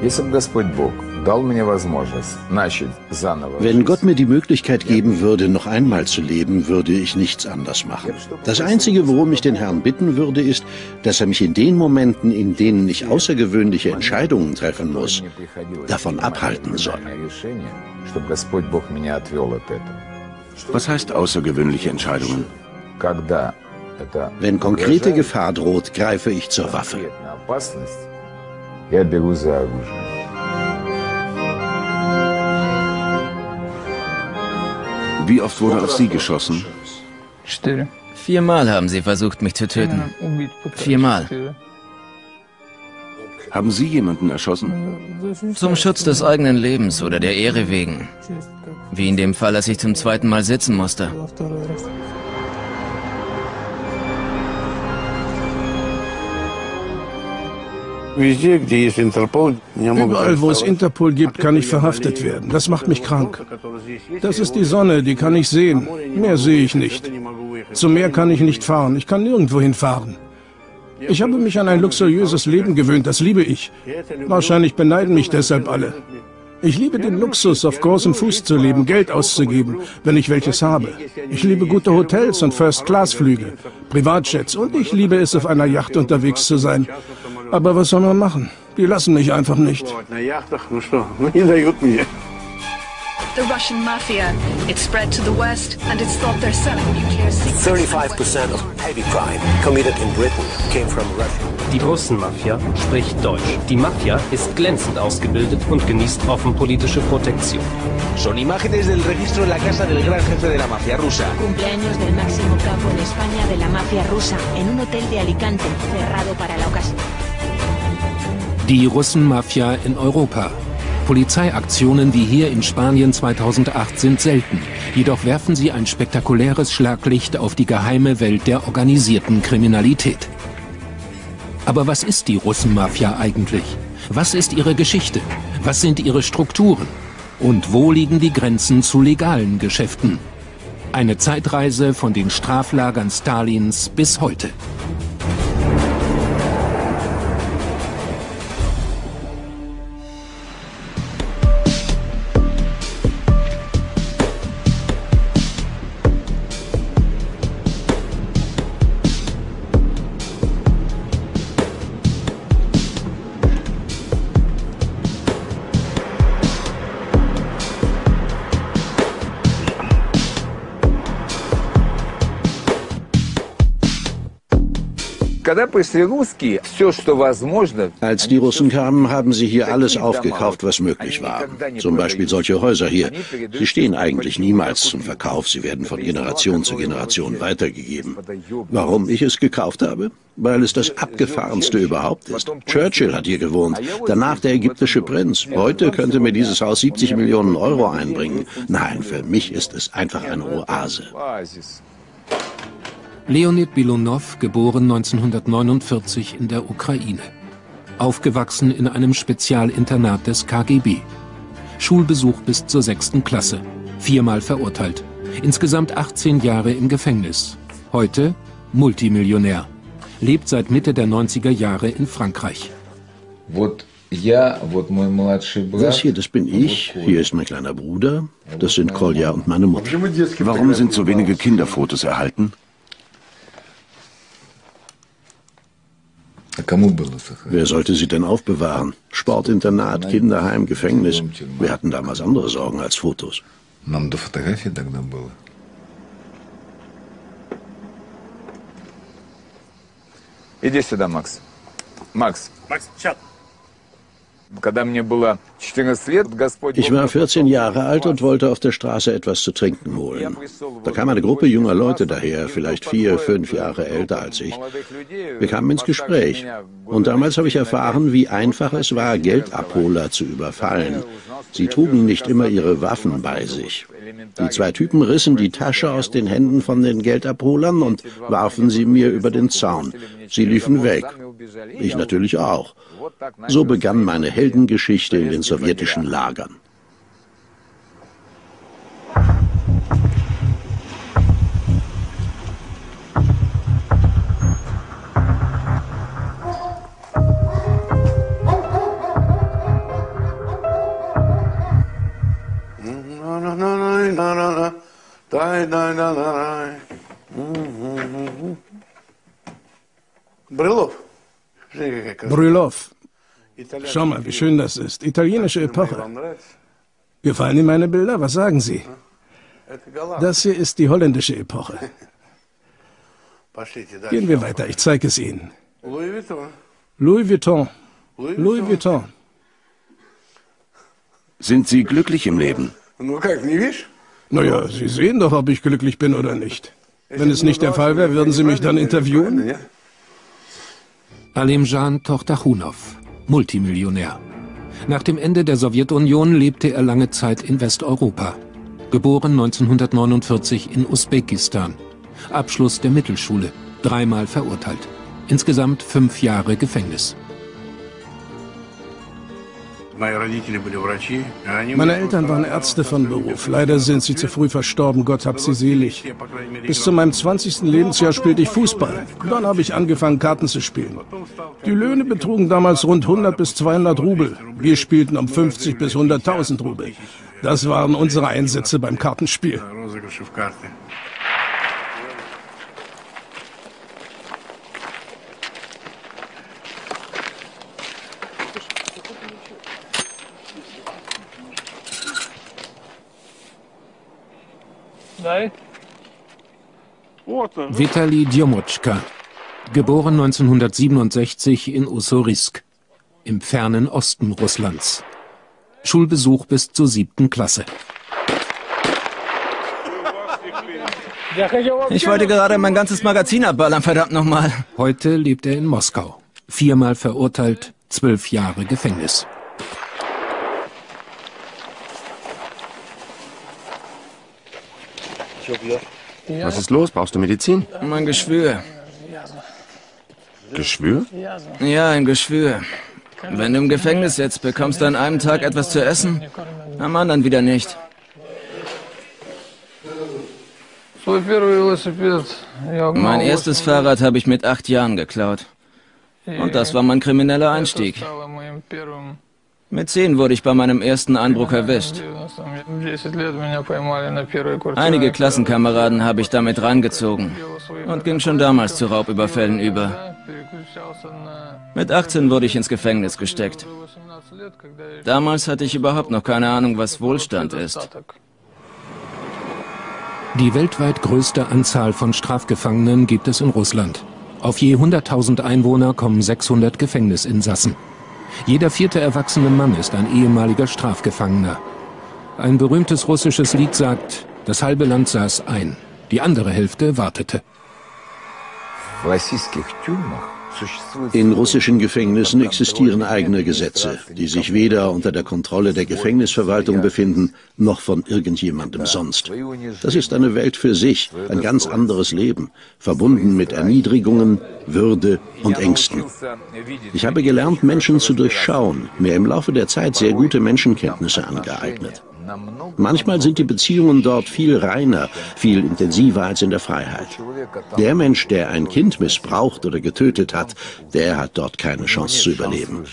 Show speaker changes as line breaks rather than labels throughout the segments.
Wenn Gott mir die Möglichkeit geben würde, noch einmal zu leben, würde ich nichts anders machen. Das Einzige, worum ich den Herrn bitten würde, ist, dass er mich in den Momenten, in denen ich außergewöhnliche Entscheidungen treffen muss, davon abhalten soll.
Was heißt außergewöhnliche Entscheidungen?
Wenn konkrete Gefahr droht, greife ich zur Waffe.
Wie oft wurde auf Sie geschossen?
4-mal haben sie versucht, mich zu töten. 4-mal.
Haben Sie jemanden erschossen?
Zum Schutz des eigenen Lebens oder der Ehre wegen. Wie in dem Fall, als ich zum 2. Mal sitzen musste.
Überall, wo es Interpol gibt, kann ich verhaftet werden. Das macht mich krank. Das ist die Sonne, die kann ich sehen. Mehr sehe ich nicht. Zum Meer kann ich nicht fahren. Ich kann nirgendwo hinfahren. Ich habe mich an ein luxuriöses Leben gewöhnt. Das liebe ich. Wahrscheinlich beneiden mich deshalb alle. Ich liebe den Luxus, auf großem Fuß zu leben, Geld auszugeben, wenn ich welches habe. Ich liebe gute Hotels und First-Class-Flüge, Privatjets und ich liebe es, auf einer Yacht unterwegs zu sein. Aber was soll man machen? Die lassen mich einfach nicht.
The Russian mafia. It spread to the west and it's thought they're selling nuclear secrets.
35% of heavy crime committed in Britain came from Russia.
Die Russenmafia spricht Deutsch. Die Mafia ist glänzend ausgebildet und genießt offen politische Protektion.
Son imágenes del registro en la casa del gran jefe de la mafia rusa.
Cumpleaños del máximo capo en España de la mafia rusa en un hotel de Alicante, cerrado para la ocasión.
Die Russenmafia in Europa. Polizeiaktionen wie hier in Spanien 2008 sind selten. Jedoch werfen sie ein spektakuläres Schlaglicht auf die geheime Welt der organisierten Kriminalität. Aber was ist die Russenmafia eigentlich? Was ist ihre Geschichte? Was sind ihre Strukturen? Und wo liegen die Grenzen zu legalen Geschäften? Eine Zeitreise von den Straflagern Stalins bis heute.
Als die Russen kamen, haben sie hier alles aufgekauft, was möglich war. Zum Beispiel solche Häuser hier. Sie stehen eigentlich niemals zum Verkauf. Sie werden von Generation zu Generation weitergegeben. Warum ich es gekauft habe? Weil es das Abgefahrenste überhaupt ist. Churchill hat hier gewohnt, danach der ägyptische Prinz. Heute könnte mir dieses Haus 70 Millionen Euro einbringen. Nein, für mich ist es einfach eine Oase.
Leonid Bilunov, geboren 1949 in der Ukraine. Aufgewachsen in einem Spezialinternat des KGB. Schulbesuch bis zur 6. Klasse. 4-mal verurteilt. Insgesamt 18 Jahre im Gefängnis. Heute Multimillionär. Lebt seit Mitte der 90er Jahre in Frankreich.
Das hier, das bin ich. Hier ist mein kleiner Bruder. Das sind Kolja und meine Mutter.
Warum sind so wenige Kinderfotos erhalten?
Wer sollte sie denn aufbewahren? Sportinternat, Kinderheim, Gefängnis. Wir hatten damals andere Sorgen als Fotos.
Иди сюда, Макс. Макс, сейчас.
Ich war 14 Jahre alt und wollte auf der Straße etwas zu trinken holen. Da kam eine Gruppe junger Leute daher, vielleicht 4, 5 Jahre älter als ich. Wir kamen ins Gespräch. Und damals habe ich erfahren, wie einfach es war, Geldabholer zu überfallen. Sie trugen nicht immer ihre Waffen bei sich. Die 2 Typen rissen die Tasche aus den Händen von den Geldabholern und warfen sie mir über den Zaun. Sie liefen weg. Ich natürlich auch. So begann meine Heldengeschichte in den sowjetischen Lagern.
Brülow. Schau mal, wie schön das ist. Italienische Epoche. Gefallen Ihnen meine Bilder? Was sagen Sie? Das hier ist die holländische Epoche. Gehen wir weiter, ich zeige es Ihnen. Louis Vuitton. Louis Vuitton.
Sind Sie glücklich im Leben?
Naja, Sie sehen doch, ob ich glücklich bin oder nicht. Wenn es nicht der Fall wäre, würden Sie mich dann interviewen?
Alimjan Tochtachunov, Multimillionär. Nach dem Ende der Sowjetunion lebte er lange Zeit in Westeuropa. Geboren 1949 in Usbekistan. Abschluss der Mittelschule, 3-mal verurteilt. Insgesamt 5 Jahre Gefängnis.
Meine Eltern waren Ärzte von Beruf. Leider sind sie zu früh verstorben, Gott hab sie selig. Bis zu meinem 20. Lebensjahr spielte ich Fußball. Dann habe ich angefangen, Karten zu spielen. Die Löhne betrugen damals rund 100 bis 200 Rubel. Wir spielten um 50 bis 100.000 Rubel. Das waren unsere Einsätze beim Kartenspiel.
Vitali Djomotschka, geboren 1967 in Ussurisk, im fernen Osten Russlands. Schulbesuch bis zur 7. Klasse.
Ich wollte gerade mein ganzes Magazin abballern, verdammt nochmal.
Heute lebt er in Moskau. 4-mal verurteilt, 12 Jahre Gefängnis.
Was ist los? Brauchst du Medizin?
Mein Geschwür.
Geschwür?
Ja, ein Geschwür. Wenn du im Gefängnis sitzt, bekommst du an einem Tag etwas zu essen, am anderen wieder nicht. Mein erstes Fahrrad habe ich mit 8 Jahren geklaut. Und das war mein krimineller Einstieg. Mit 10 wurde ich bei meinem ersten Einbruch erwischt. Einige Klassenkameraden habe ich damit rangezogen und ging schon damals zu Raubüberfällen über. Mit 18 wurde ich ins Gefängnis gesteckt. Damals hatte ich überhaupt noch keine Ahnung, was Wohlstand ist.
Die weltweit größte Anzahl von Strafgefangenen gibt es in Russland. Auf je 100.000 Einwohner kommen 600 Gefängnisinsassen. Jeder 4. erwachsene Mann ist ein ehemaliger Strafgefangener. Ein berühmtes russisches Lied sagt, das halbe Land saß ein, die andere Hälfte wartete.
In russischen Gefängnissen existieren eigene Gesetze, die sich weder unter der Kontrolle der Gefängnisverwaltung befinden, noch von irgendjemandem sonst. Das ist eine Welt für sich, ein ganz anderes Leben, verbunden mit Erniedrigungen, Würde und Ängsten. Ich habe gelernt, Menschen zu durchschauen, mir im Laufe der Zeit sehr gute Menschenkenntnisse angeeignet. Manchmal sind die Beziehungen dort viel reiner, viel intensiver als in der Freiheit. Der Mensch, der ein Kind missbraucht oder getötet hat, der hat dort keine Chance zu überleben.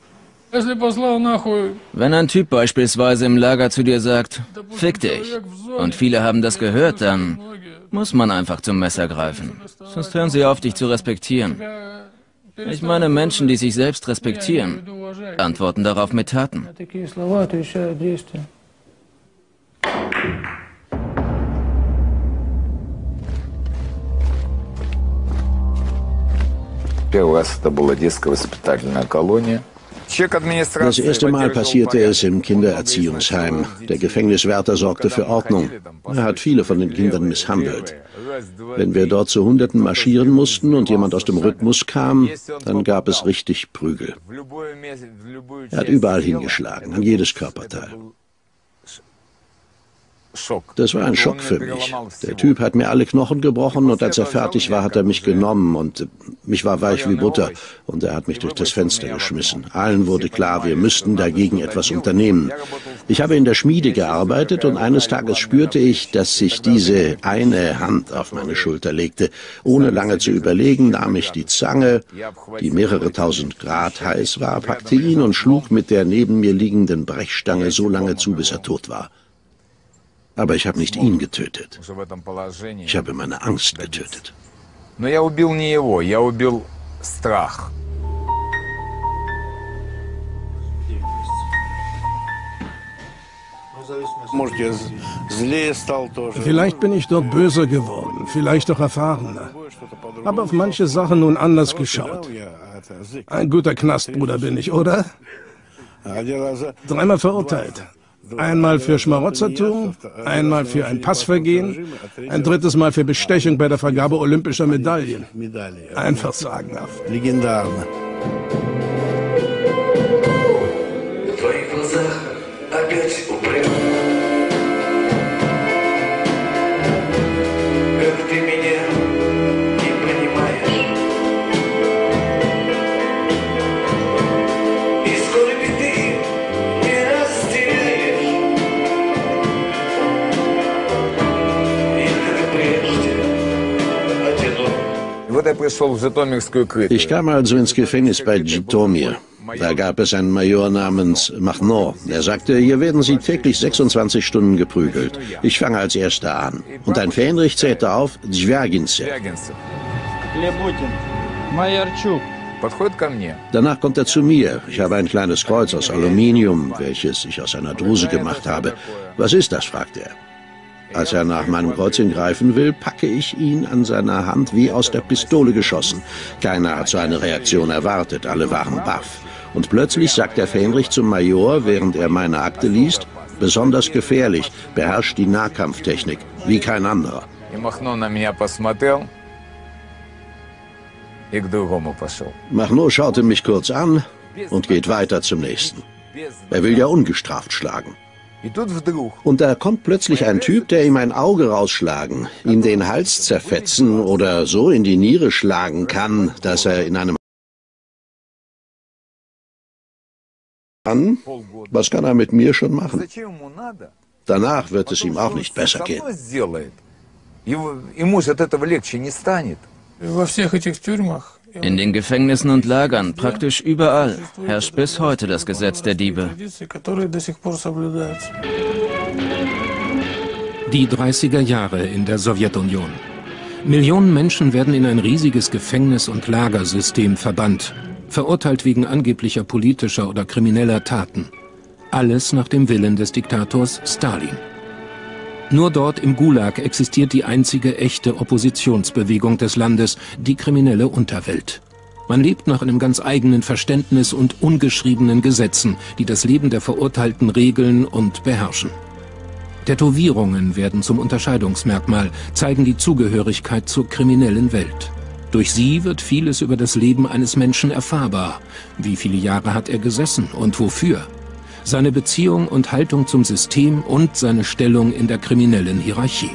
Wenn ein Typ beispielsweise im Lager zu dir sagt, fick dich, und viele haben das gehört, dann muss man einfach zum Messer greifen. Sonst hören sie auf, dich zu respektieren. Ich meine, Menschen, die sich selbst respektieren, antworten darauf mit Taten.
Das erste Mal passierte es im Kindererziehungsheim. Der Gefängniswärter sorgte für Ordnung. Er hat viele von den Kindern misshandelt. Wenn wir dort zu Hunderten marschieren mussten und jemand aus dem Rhythmus kam, dann gab es richtig Prügel. Er hat überall hingeschlagen, an jedes Körperteil. Das war ein Schock für mich. Der Typ hat mir alle Knochen gebrochen und als er fertig war, hat er mich genommen und mich war weich wie Butter und er hat mich durch das Fenster geschmissen. Allen wurde klar, wir müssten dagegen etwas unternehmen. Ich habe in der Schmiede gearbeitet und eines Tages spürte ich, dass sich diese eine Hand auf meine Schulter legte. Ohne lange zu überlegen, nahm ich die Zange, die mehrere tausend Grad heiß war, packte ihn und schlug mit der neben mir liegenden Brechstange so lange zu, bis er tot war. Aber ich habe nicht ihn getötet. Ich habe meine Angst getötet.
Vielleicht bin ich dort böser geworden, vielleicht auch erfahrener. Habe auf manche Sachen nun anders geschaut. Ein guter Knastbruder bin ich, oder? 3-mal verurteilt. Einmal für Schmarotzertum, einmal für ein Passvergehen, ein 3. Mal für Bestechung bei der Vergabe olympischer Medaillen. Einfach sagenhaft.
Ich kam also ins Gefängnis bei Jitomir. Da gab es einen Major namens Machno. Er sagte, hier werden Sie täglich 26 Stunden geprügelt. Ich fange als Erster an. Und ein Fähnrich zählte auf Djwerginse. Danach kommt er zu mir. Ich habe ein kleines Kreuz aus Aluminium, welches ich aus einer Dose gemacht habe. Was ist das, fragte er. Als er nach meinem Kreuzchen greifen will, packe ich ihn an seiner Hand wie aus der Pistole geschossen. Keiner hat so eine Reaktion erwartet, alle waren baff. Und plötzlich sagt der Fähnrich zum Major, während er meine Akte liest, besonders gefährlich, beherrscht die Nahkampftechnik, wie kein anderer. Machno schaute mich kurz an und geht weiter zum nächsten. Er will ja ungestraft schlagen. Und da kommt plötzlich ein Typ, der ihm ein Auge rausschlagen, ihm den Hals zerfetzen oder so in die Niere schlagen kann, dass er in einem... Was kann er mit mir schon machen? Danach wird es ihm auch nicht besser gehen.
In den Gefängnissen und Lagern, praktisch überall, herrscht bis heute das Gesetz der Diebe.
Die 30er Jahre in der Sowjetunion. Millionen Menschen werden in ein riesiges Gefängnis- und Lagersystem verbannt, verurteilt wegen angeblicher politischer oder krimineller Taten. Alles nach dem Willen des Diktators Stalin. Nur dort im Gulag existiert die einzige echte Oppositionsbewegung des Landes, die kriminelle Unterwelt. Man lebt nach einem ganz eigenen Verständnis und ungeschriebenen Gesetzen, die das Leben der Verurteilten regeln und beherrschen. Tätowierungen werden zum Unterscheidungsmerkmal, zeigen die Zugehörigkeit zur kriminellen Welt. Durch sie wird vieles über das Leben eines Menschen erfahrbar. Wie viele Jahre hat er gesessen und wofür? Seine Beziehung und Haltung zum System und seine Stellung in der kriminellen Hierarchie.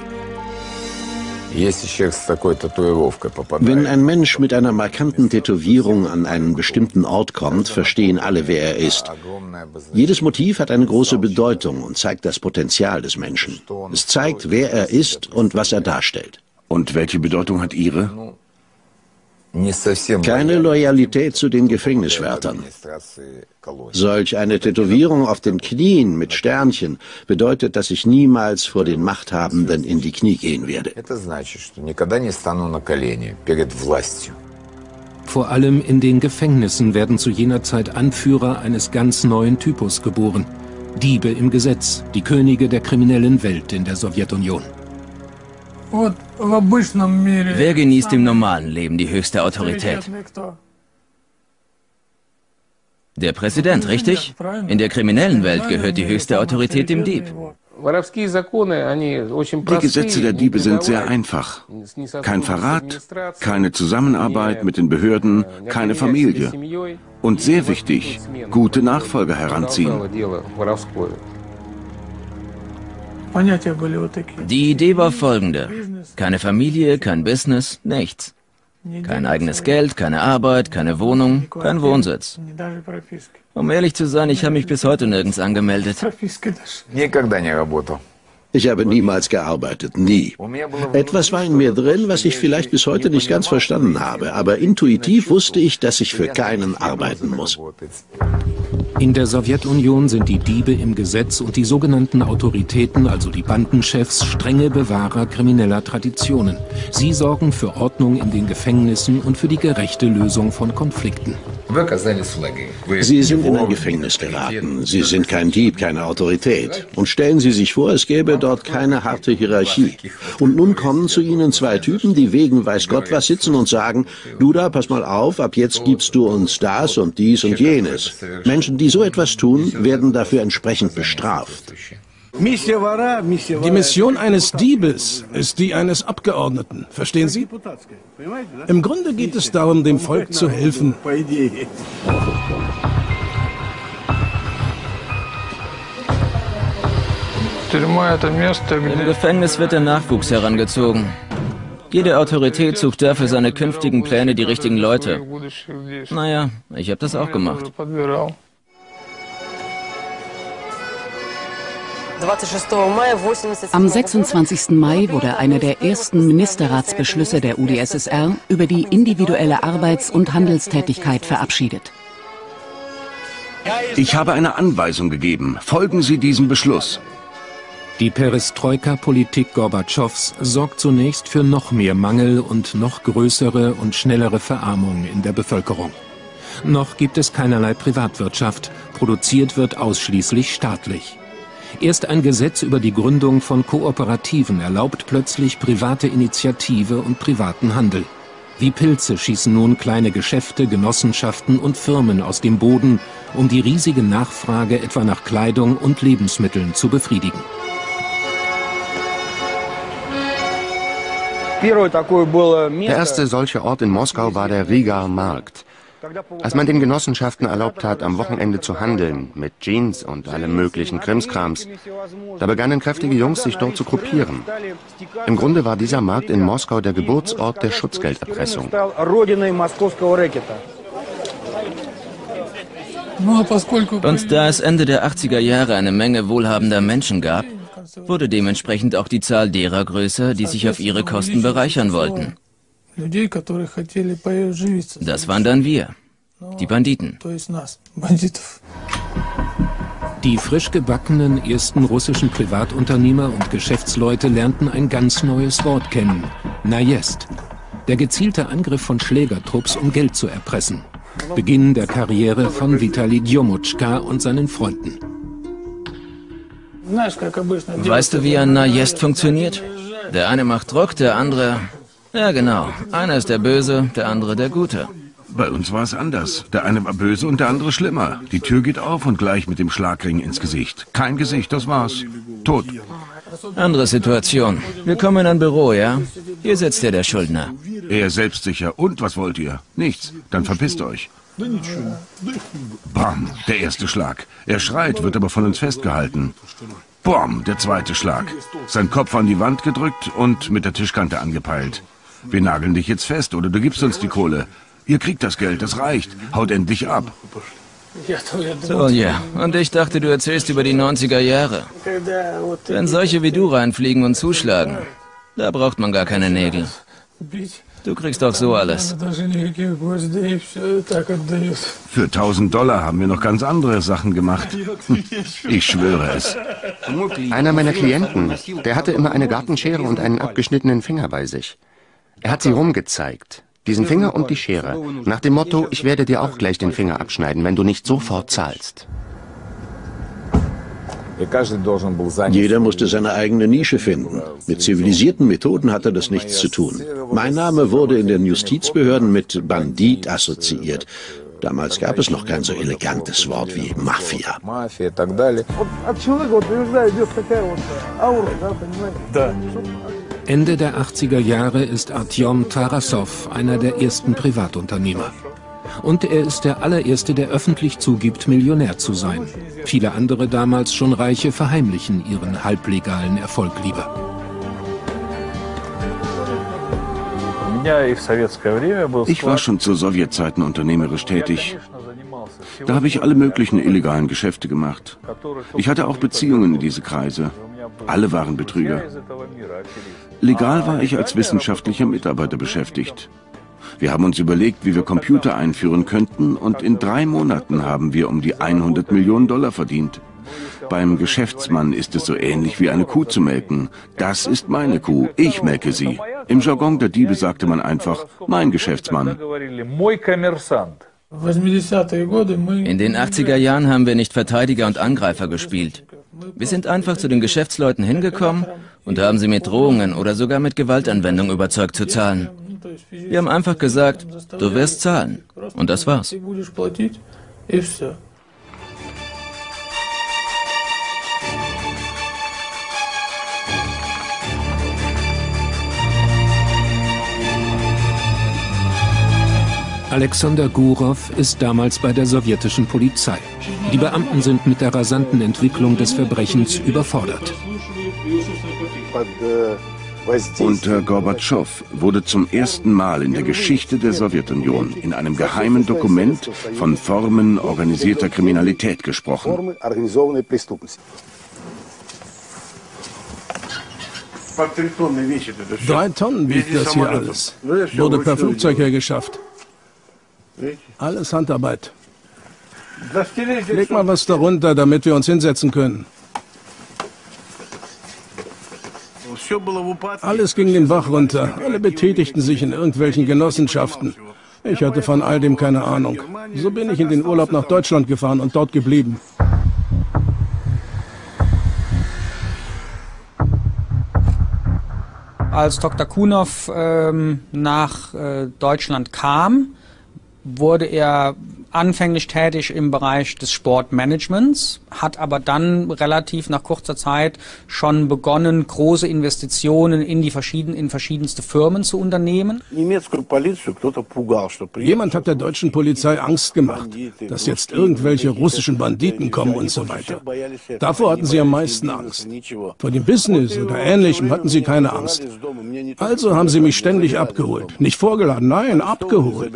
Wenn ein Mensch mit einer markanten Tätowierung an einen bestimmten Ort kommt, verstehen alle, wer er ist. Jedes Motiv hat eine große Bedeutung und zeigt das Potenzial des Menschen. Es zeigt, wer er ist und was er darstellt.
Und welche Bedeutung hat Ihre?
Keine Loyalität zu den Gefängniswärtern. Solch eine Tätowierung auf den Knien mit Sternchen bedeutet, dass ich niemals vor den Machthabenden in die Knie gehen werde.
Vor allem in den Gefängnissen werden zu jener Zeit Anführer eines ganz neuen Typus geboren. Diebe im Gesetz, die Könige der kriminellen Welt in der Sowjetunion.
Wer genießt im normalen Leben die höchste Autorität? Der Präsident, richtig? In der kriminellen Welt gehört die höchste Autorität dem Dieb.
Die Gesetze der Diebe sind sehr einfach. Kein Verrat, keine Zusammenarbeit mit den Behörden, keine Familie. Und sehr wichtig, gute Nachfolger heranziehen.
Die Idee war folgende. Keine Familie, kein Business, nichts. Kein eigenes Geld, keine Arbeit, keine Wohnung, kein Wohnsitz. Um ehrlich zu sein, ich habe mich bis heute nirgends angemeldet.
Ich habe niemals gearbeitet, nie. Etwas war in mir drin, was ich vielleicht bis heute nicht ganz verstanden habe, aber intuitiv wusste ich, dass ich für keinen arbeiten muss.
In der Sowjetunion sind die Diebe im Gesetz und die sogenannten Autoritäten, also die Bandenchefs, strenge Bewahrer krimineller Traditionen. Sie sorgen für Ordnung in den Gefängnissen und für die gerechte Lösung von Konflikten.
Sie sind in ein Gefängnis geraten. Sie sind kein Dieb, keine Autorität. Und stellen Sie sich vor, es gäbe dort keine harte Hierarchie. Und nun kommen zu Ihnen zwei Typen, die wegen weiß Gott was sitzen und sagen, du da, pass mal auf, ab jetzt gibst du uns das und dies und jenes. Menschen, die so etwas tun, werden dafür entsprechend bestraft.
Die Mission eines Diebes ist die eines Abgeordneten. Verstehen Sie? Im Grunde geht es darum, dem Volk zu helfen.
Im Gefängnis wird der Nachwuchs herangezogen. Jede Autorität sucht dafür seine künftigen Pläne die richtigen Leute. Naja, ich habe das auch gemacht.
Am 26. Mai wurde einer der ersten Ministerratsbeschlüsse der UdSSR über die individuelle Arbeits- und Handelstätigkeit verabschiedet.
Ich habe eine Anweisung gegeben. Folgen Sie diesem Beschluss.
Die Perestroika-Politik Gorbatschows sorgt zunächst für noch mehr Mangel und noch größere und schnellere Verarmung in der Bevölkerung. Noch gibt es keinerlei Privatwirtschaft, produziert wird ausschließlich staatlich. Erst ein Gesetz über die Gründung von Kooperativen erlaubt plötzlich private Initiative und privaten Handel. Wie Pilze schießen nun kleine Geschäfte, Genossenschaften und Firmen aus dem Boden, um die riesige Nachfrage etwa nach Kleidung und Lebensmitteln zu befriedigen.
Der erste solche Ort in Moskau war der Rigaer Markt. Als man den Genossenschaften erlaubt hat, am Wochenende zu handeln, mit Jeans und allem möglichen Krimskrams, da begannen kräftige Jungs, sich dort zu gruppieren. Im Grunde war dieser Markt in Moskau der Geburtsort der Schutzgelderpressung.
Und da es Ende der 80er Jahre eine Menge wohlhabender Menschen gab, wurde dementsprechend auch die Zahl derer größer, die sich auf ihre Kosten bereichern wollten. Das waren dann wir, die Banditen.
Die frisch gebackenen ersten russischen Privatunternehmer und Geschäftsleute lernten ein ganz neues Wort kennen: Najezd. Der gezielte Angriff von Schlägertrupps, um Geld zu erpressen. Beginn der Karriere von Vitali Djomutschka und seinen Freunden.
Weißt du, wie ein Najezd funktioniert? Der eine macht Druck, der andere... Ja, genau. Einer ist der Böse, der andere der Gute.
Bei uns war es anders. Der eine war böse und der andere schlimmer. Die Tür geht auf und gleich mit dem Schlagring ins Gesicht. Kein Gesicht, das war's. Tot.
Andere Situation. Wir kommen in ein Büro, ja? Hier sitzt der Schuldner.
Er selbstsicher. Und was wollt ihr? Nichts. Dann verpisst euch. Bam, der erste Schlag. Er schreit, wird aber von uns festgehalten. Bam, der zweite Schlag. Sein Kopf an die Wand gedrückt und mit der Tischkante angepeilt. Wir nageln dich jetzt fest oder du gibst uns die Kohle. Ihr kriegt das Geld, das reicht. Haut endlich ab.
So, ja. Und ich dachte, du erzählst über die 90er Jahre. Wenn solche wie du reinfliegen und zuschlagen, da braucht man gar keine Nägel. Du kriegst doch so alles.
Für $1000 haben wir noch ganz andere Sachen gemacht. Ich schwöre es.
Einer meiner Klienten, der hatte immer eine Gartenschere und einen abgeschnittenen Finger bei sich. Er hat sie rumgezeigt. Diesen Finger und die Schere. Nach dem Motto, ich werde dir auch gleich den Finger abschneiden, wenn du nicht sofort zahlst.
Jeder musste seine eigene Nische finden. Mit zivilisierten Methoden hatte das nichts zu tun. Mein Name wurde in den Justizbehörden mit Bandit assoziiert. Damals gab es noch kein so elegantes Wort wie Mafia.
Ende der 80er Jahre ist Artjom Tarassow einer der ersten Privatunternehmer. Und er ist der allererste, der öffentlich zugibt, Millionär zu sein. Viele andere damals schon Reiche verheimlichen ihren halblegalen Erfolg lieber.
Ich war schon zu Sowjetzeiten unternehmerisch tätig. Da habe ich alle möglichen illegalen Geschäfte gemacht. Ich hatte auch Beziehungen in diese Kreise. Alle waren Betrüger. Legal war ich als wissenschaftlicher Mitarbeiter beschäftigt. Wir haben uns überlegt, wie wir Computer einführen könnten, und in 3 Monaten haben wir um die 100 Millionen Dollar verdient. Beim Geschäftsmann ist es so ähnlich wie eine Kuh zu melken. Das ist meine Kuh, ich melke sie. Im Jargon der Diebe sagte man einfach, mein Geschäftsmann.
In den 80er Jahren haben wir nicht Verteidiger und Angreifer gespielt. Wir sind einfach zu den Geschäftsleuten hingekommen und haben sie mit Drohungen oder sogar mit Gewaltanwendung überzeugt zu zahlen. Wir haben einfach gesagt, du wirst zahlen. Und das war's.
Alexander Gurov ist damals bei der sowjetischen Polizei. Die Beamten sind mit der rasanten Entwicklung des Verbrechens überfordert.
Unter Gorbatschow wurde zum ersten Mal in der Geschichte der Sowjetunion in einem geheimen Dokument von Formen organisierter Kriminalität gesprochen.
3 Tonnen wiegt das hier alles. Wurde per Flugzeug hergeschafft. Alles Handarbeit. Leg mal was darunter, damit wir uns hinsetzen können. Alles ging den Bach runter. Alle betätigten sich in irgendwelchen Genossenschaften. Ich hatte von all dem keine Ahnung. So bin ich in den Urlaub nach Deutschland gefahren und dort geblieben.
Als Dr. Kunov nach Deutschland kam, wurde er anfänglich tätig im Bereich des Sportmanagements, hat aber dann relativ nach kurzer Zeit schon begonnen, große Investitionen in verschiedenste Firmen zu unternehmen.
Jemand hat der deutschen Polizei Angst gemacht, dass jetzt irgendwelche russischen Banditen kommen und so weiter. Davor hatten sie am meisten Angst. Vor dem Business oder Ähnlichem hatten sie keine Angst. Also haben sie mich ständig abgeholt. Nicht vorgeladen, nein, abgeholt.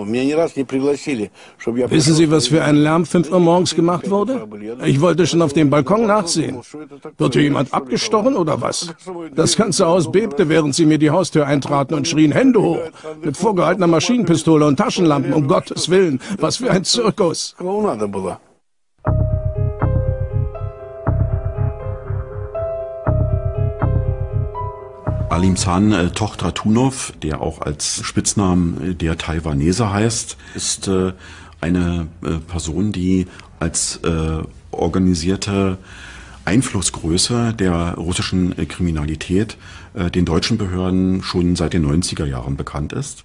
Wissen Sie, was für ein Lärm 5 Uhr morgens gemacht wurde? Ich wollte schon auf dem Balkon nachsehen. Wird hier jemand abgestochen oder was? Das ganze Haus bebte, während sie mir die Haustür eintraten und schrien, Hände hoch, mit vorgehaltener Maschinenpistole und Taschenlampen, um Gottes Willen. Was für ein Zirkus.
Alimzhan Tochtratunov, der auch als Spitznamen der Taiwanese heißt, ist eine Person, die als organisierte Einflussgröße der russischen Kriminalität den deutschen Behörden schon seit den 90er Jahren bekannt ist.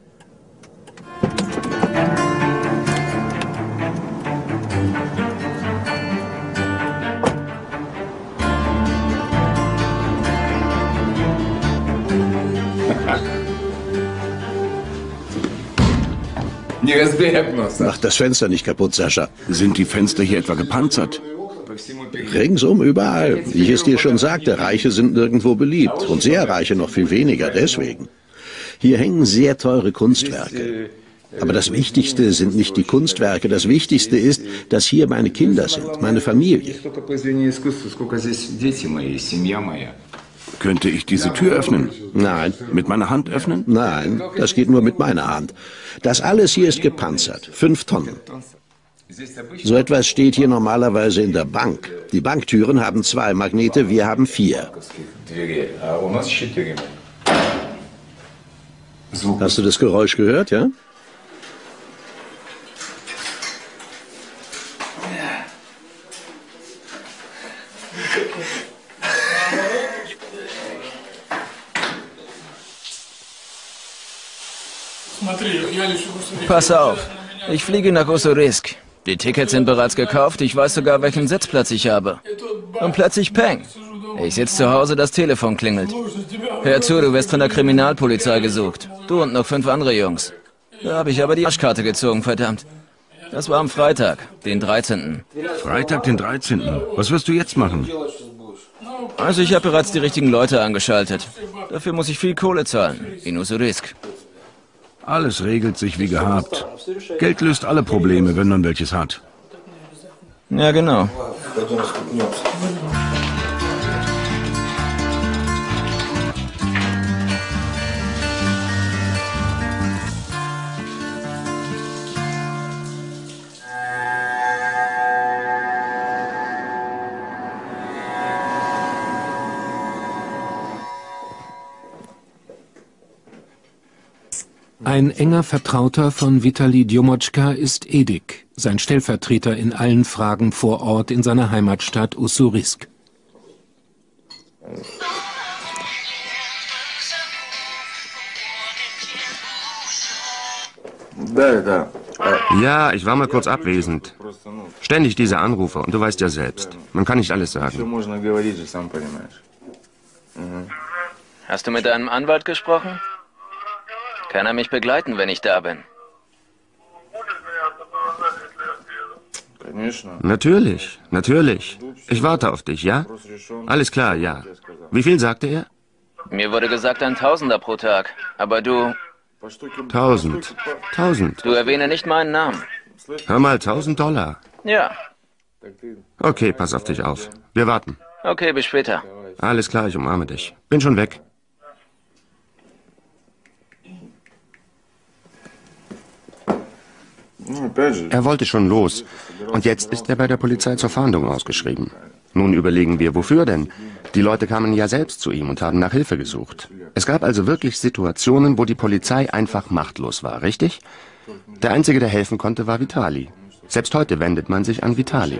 Mach das Fenster nicht kaputt, Sascha.
Sind die Fenster hier etwa gepanzert?
Ringsum überall. Wie ich es dir schon sagte, Reiche sind nirgendwo beliebt. Und sehr Reiche noch viel weniger, deswegen. Hier hängen sehr teure Kunstwerke. Aber das Wichtigste sind nicht die Kunstwerke. Das Wichtigste ist, dass hier meine Kinder sind, meine Familie.
Könnte ich diese Tür öffnen?
Nein.
Mit meiner Hand öffnen?
Nein, das geht nur mit meiner Hand. Das alles hier ist gepanzert, 5 Tonnen. So etwas steht hier normalerweise in der Bank. Die Banktüren haben 2 Magnete, wir haben 4. Hast du das Geräusch gehört, ja?
Pass auf, ich fliege nach Ussurisk. Die Tickets sind bereits gekauft, ich weiß sogar, welchen Sitzplatz ich habe. Und plötzlich Peng. Ich sitze zu Hause, das Telefon klingelt. Hör zu, du wirst von der Kriminalpolizei gesucht. Du und noch 5 andere Jungs. Da habe ich aber die Arschkarte gezogen, verdammt. Das war am Freitag, den 13.
Freitag, den 13. Was wirst du jetzt machen?
Also ich habe bereits die richtigen Leute angeschaltet. Dafür muss ich viel Kohle zahlen, in Ussurisk.
Alles regelt sich wie gehabt. Geld löst alle Probleme, wenn man welches hat.
Ja, genau.
Ein enger Vertrauter von Vitali Djomotschka ist Edik, sein Stellvertreter in allen Fragen vor Ort in seiner Heimatstadt Ussurisk.
Ja, ich war mal kurz abwesend. Ständig diese Anrufe und du weißt ja selbst, man kann nicht alles sagen.
Hast du mit deinem Anwalt gesprochen? Kann er mich begleiten, wenn ich da bin?
Natürlich, natürlich. Ich warte auf dich, ja? Alles klar, ja. Wie viel sagte er?
Mir wurde gesagt, ein Tausender pro Tag. Aber du...
1000. 1000.
Du erwähne nicht meinen Namen.
Hör mal, $1000.
Ja.
Okay, pass auf dich auf. Wir warten.
Okay, bis später.
Alles klar, ich umarme dich. Bin schon weg. Er wollte schon los. Und jetzt ist er bei der Polizei zur Fahndung ausgeschrieben. Nun überlegen wir, wofür denn? Die Leute kamen ja selbst zu ihm und haben nach Hilfe gesucht. Es gab also wirklich Situationen, wo die Polizei einfach machtlos war, richtig? Der Einzige, der helfen konnte, war Vitali. Selbst heute wendet man sich an Vitali.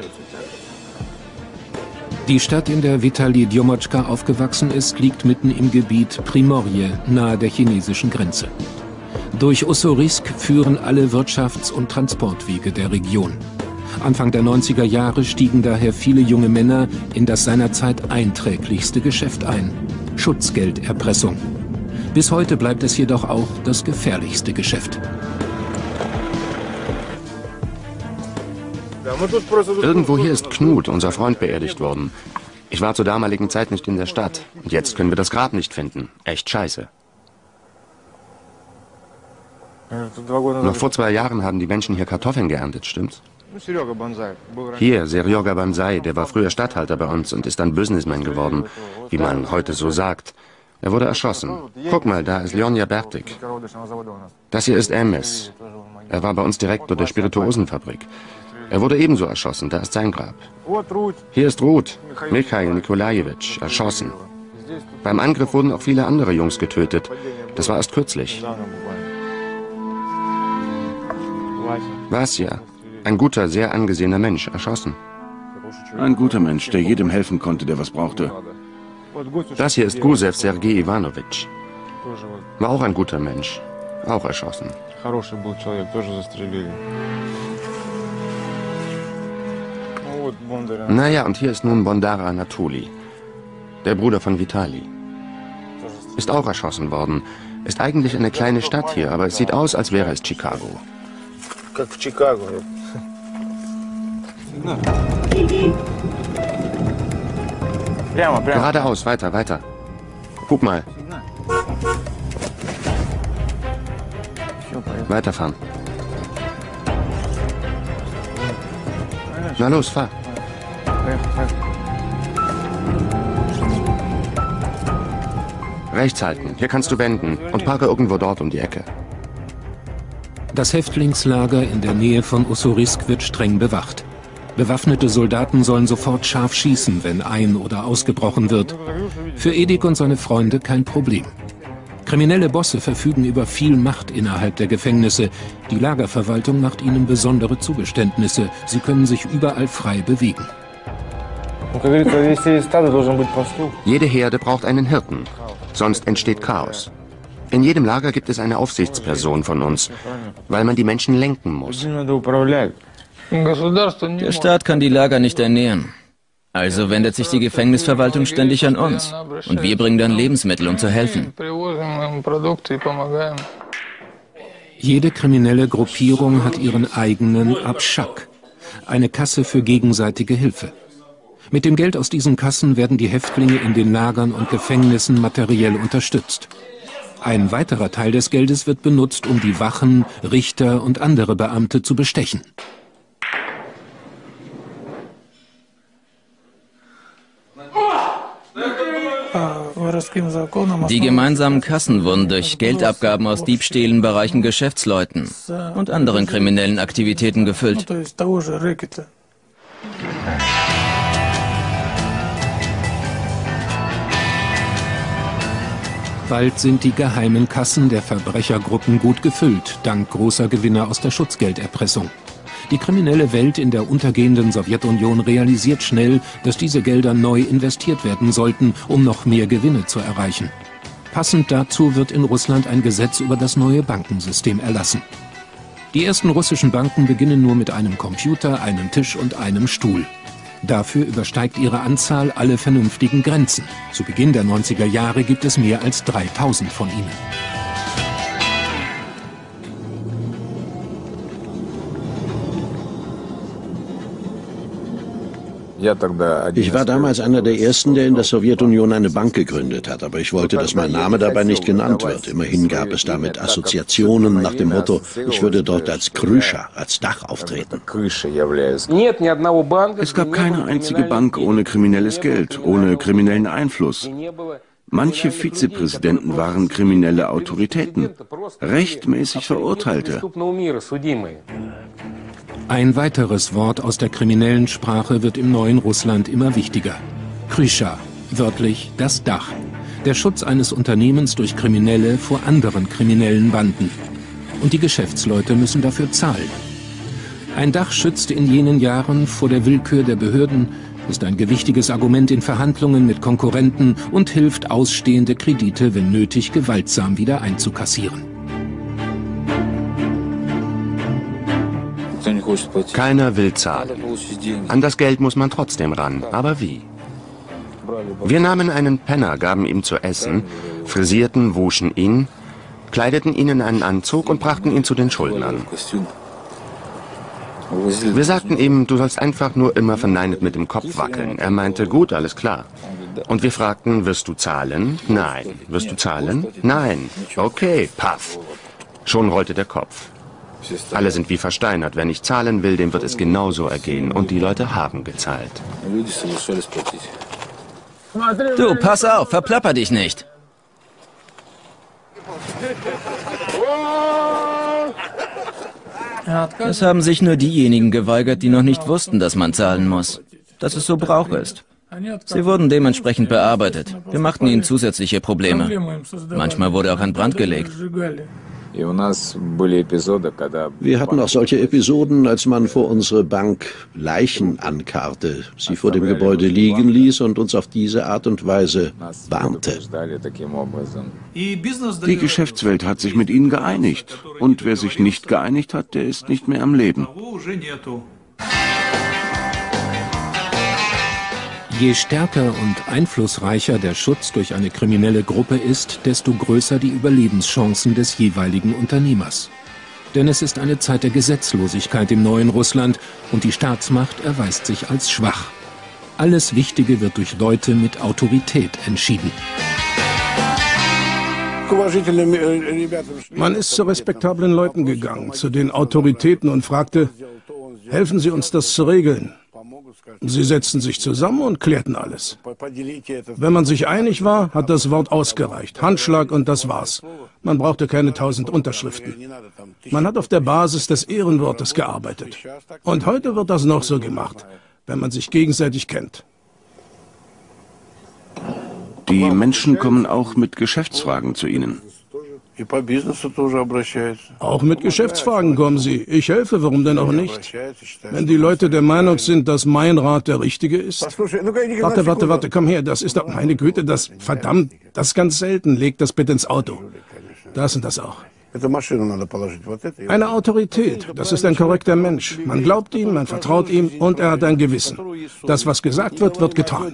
Die Stadt, in der Vitali Djomotschka aufgewachsen ist, liegt mitten im Gebiet Primorje, nahe der chinesischen Grenze. Durch Ussurisk führen alle Wirtschafts- und Transportwege der Region. Anfang der 90er Jahre stiegen daher viele junge Männer in das seinerzeit einträglichste Geschäft ein: Schutzgelderpressung. Bis heute bleibt es jedoch auch das gefährlichste Geschäft.
Irgendwo hier ist Knut, unser Freund, beerdigt worden. Ich war zur damaligen Zeit nicht in der Stadt. Und jetzt können wir das Grab nicht finden. Echt scheiße. Noch vor 2 Jahren haben die Menschen hier Kartoffeln geerntet, stimmt's? Hier, Serjoga Banzai, der war früher Statthalter bei uns und ist dann Businessman geworden, wie man heute so sagt. Er wurde erschossen. Guck mal, da ist Ljonja Bertik. Das hier ist Emes. Er war bei uns Direktor der Spirituosenfabrik. Er wurde ebenso erschossen, da ist sein Grab. Hier ist Ruth, Mikhail Nikolajewitsch, erschossen. Beim Angriff wurden auch viele andere Jungs getötet. Das war erst kürzlich. Vasja, ein guter, sehr angesehener Mensch, erschossen.
Ein guter Mensch, der jedem helfen konnte, der was brauchte.
Das hier ist Gusev Sergei Ivanovich. War auch ein guter Mensch, auch erschossen. Naja, und hier ist nun Bondar Anatoli, der Bruder von Vitali. Ist auch erschossen worden. Ist eigentlich eine kleine Stadt hier, aber es sieht aus, als wäre es Chicago. Geradeaus, weiter, weiter. Guck mal. Weiterfahren. Na los, fahr. Rechts halten, hier kannst du wenden und parke irgendwo dort um die Ecke.
Das Häftlingslager in der Nähe von Ussurisk wird streng bewacht. Bewaffnete Soldaten sollen sofort scharf schießen, wenn ein- oder ausgebrochen wird. Für Edik und seine Freunde kein Problem. Kriminelle Bosse verfügen über viel Macht innerhalb der Gefängnisse. Die Lagerverwaltung macht ihnen besondere Zugeständnisse. Sie können sich überall frei bewegen.
Jede Herde braucht einen Hirten, sonst entsteht Chaos. In jedem Lager gibt es eine Aufsichtsperson von uns, weil man die Menschen lenken muss.
Der Staat kann die Lager nicht ernähren. Also wendet sich die Gefängnisverwaltung ständig an uns. Und wir bringen dann Lebensmittel, um zu helfen.
Jede kriminelle Gruppierung hat ihren eigenen Abschak, eine Kasse für gegenseitige Hilfe. Mit dem Geld aus diesen Kassen werden die Häftlinge in den Lagern und Gefängnissen materiell unterstützt. Ein weiterer Teil des Geldes wird benutzt, um die Wachen, Richter und andere Beamte zu bestechen.
Die gemeinsamen Kassen wurden durch Geldabgaben aus Diebstählen bei reichen Geschäftsleuten und anderen kriminellen Aktivitäten gefüllt.
Bald sind die geheimen Kassen der Verbrechergruppen gut gefüllt, dank großer Gewinne aus der Schutzgelderpressung. Die kriminelle Welt in der untergehenden Sowjetunion realisiert schnell, dass diese Gelder neu investiert werden sollten, um noch mehr Gewinne zu erreichen. Passend dazu wird in Russland ein Gesetz über das neue Bankensystem erlassen. Die ersten russischen Banken beginnen nur mit einem Computer, einem Tisch und einem Stuhl. Dafür übersteigt ihre Anzahl alle vernünftigen Grenzen. Zu Beginn der 90er Jahre gibt es mehr als 3000 von ihnen.
Ich war damals einer der Ersten, der in der Sowjetunion eine Bank gegründet hat, aber ich wollte, dass mein Name dabei nicht genannt wird. Immerhin gab es damit Assoziationen nach dem Motto, ich würde dort als Kryscha, als Dach auftreten.
Es gab keine einzige Bank ohne kriminelles Geld, ohne kriminellen Einfluss. Manche Vizepräsidenten waren kriminelle Autoritäten, rechtmäßig Verurteilte.
Ein weiteres Wort aus der kriminellen Sprache wird im neuen Russland immer wichtiger. Kryscha, wörtlich das Dach. Der Schutz eines Unternehmens durch Kriminelle vor anderen kriminellen Banden. Und die Geschäftsleute müssen dafür zahlen. Ein Dach schützte in jenen Jahren vor der Willkür der Behörden, ist ein gewichtiges Argument in Verhandlungen mit Konkurrenten und hilft, ausstehende Kredite, wenn nötig, gewaltsam wieder einzukassieren.
Keiner will zahlen. An das Geld muss man trotzdem ran. Aber wie? Wir nahmen einen Penner, gaben ihm zu essen, frisierten, wuschen ihn, kleideten ihn in einen Anzug und brachten ihn zu den Schuldnern. Wir sagten ihm, du sollst einfach nur immer verneinend mit dem Kopf wackeln. Er meinte, gut, alles klar. Und wir fragten, wirst du zahlen? Nein. Wirst du zahlen? Nein. Okay, paff. Schon rollte der Kopf. Alle sind wie versteinert. Wer nicht zahlen will, dem wird es genauso ergehen. Und die Leute haben gezahlt.
Du, pass auf, verplapper dich nicht. Es haben sich nur diejenigen geweigert, die noch nicht wussten, dass man zahlen muss. Dass es so Brauch ist. Sie wurden dementsprechend bearbeitet. Wir machten ihnen zusätzliche Probleme. Manchmal wurde auch ein Brand gelegt.
Wir hatten auch solche Episoden, als man vor unsere Bank Leichen ankarrte, sie vor dem Gebäude liegen ließ und uns auf diese Art und Weise warnte.
Die Geschäftswelt hat sich mit ihnen geeinigt. Und wer sich nicht geeinigt hat, der ist nicht mehr am Leben.
Je stärker und einflussreicher der Schutz durch eine kriminelle Gruppe ist, desto größer die Überlebenschancen des jeweiligen Unternehmers. Denn es ist eine Zeit der Gesetzlosigkeit im neuen Russland und die Staatsmacht erweist sich als schwach. Alles Wichtige wird durch Leute mit Autorität entschieden.
Man ist zu respektablen Leuten gegangen, zu den Autoritäten und fragte, helfen Sie uns das zu regeln. Sie setzten sich zusammen und klärten alles. Wenn man sich einig war, hat das Wort ausgereicht. Handschlag und das war's. Man brauchte keine 1000 Unterschriften. Man hat auf der Basis des Ehrenwortes gearbeitet. Und heute wird das noch so gemacht, wenn man sich gegenseitig kennt.
Die Menschen kommen auch mit Geschäftsfragen zu Ihnen.
Auch mit Geschäftsfragen kommen sie. Ich helfe, warum denn auch nicht? Wenn die Leute der Meinung sind, dass mein Rat der richtige ist. Warte, komm her, das ist doch, meine Güte, verdammt, das ist ganz selten. Leg das bitte ins Auto. Das und das auch. Eine Autorität, das ist ein korrekter Mensch. Man glaubt ihm, man vertraut ihm und er hat ein Gewissen. Das, was gesagt wird, wird getan.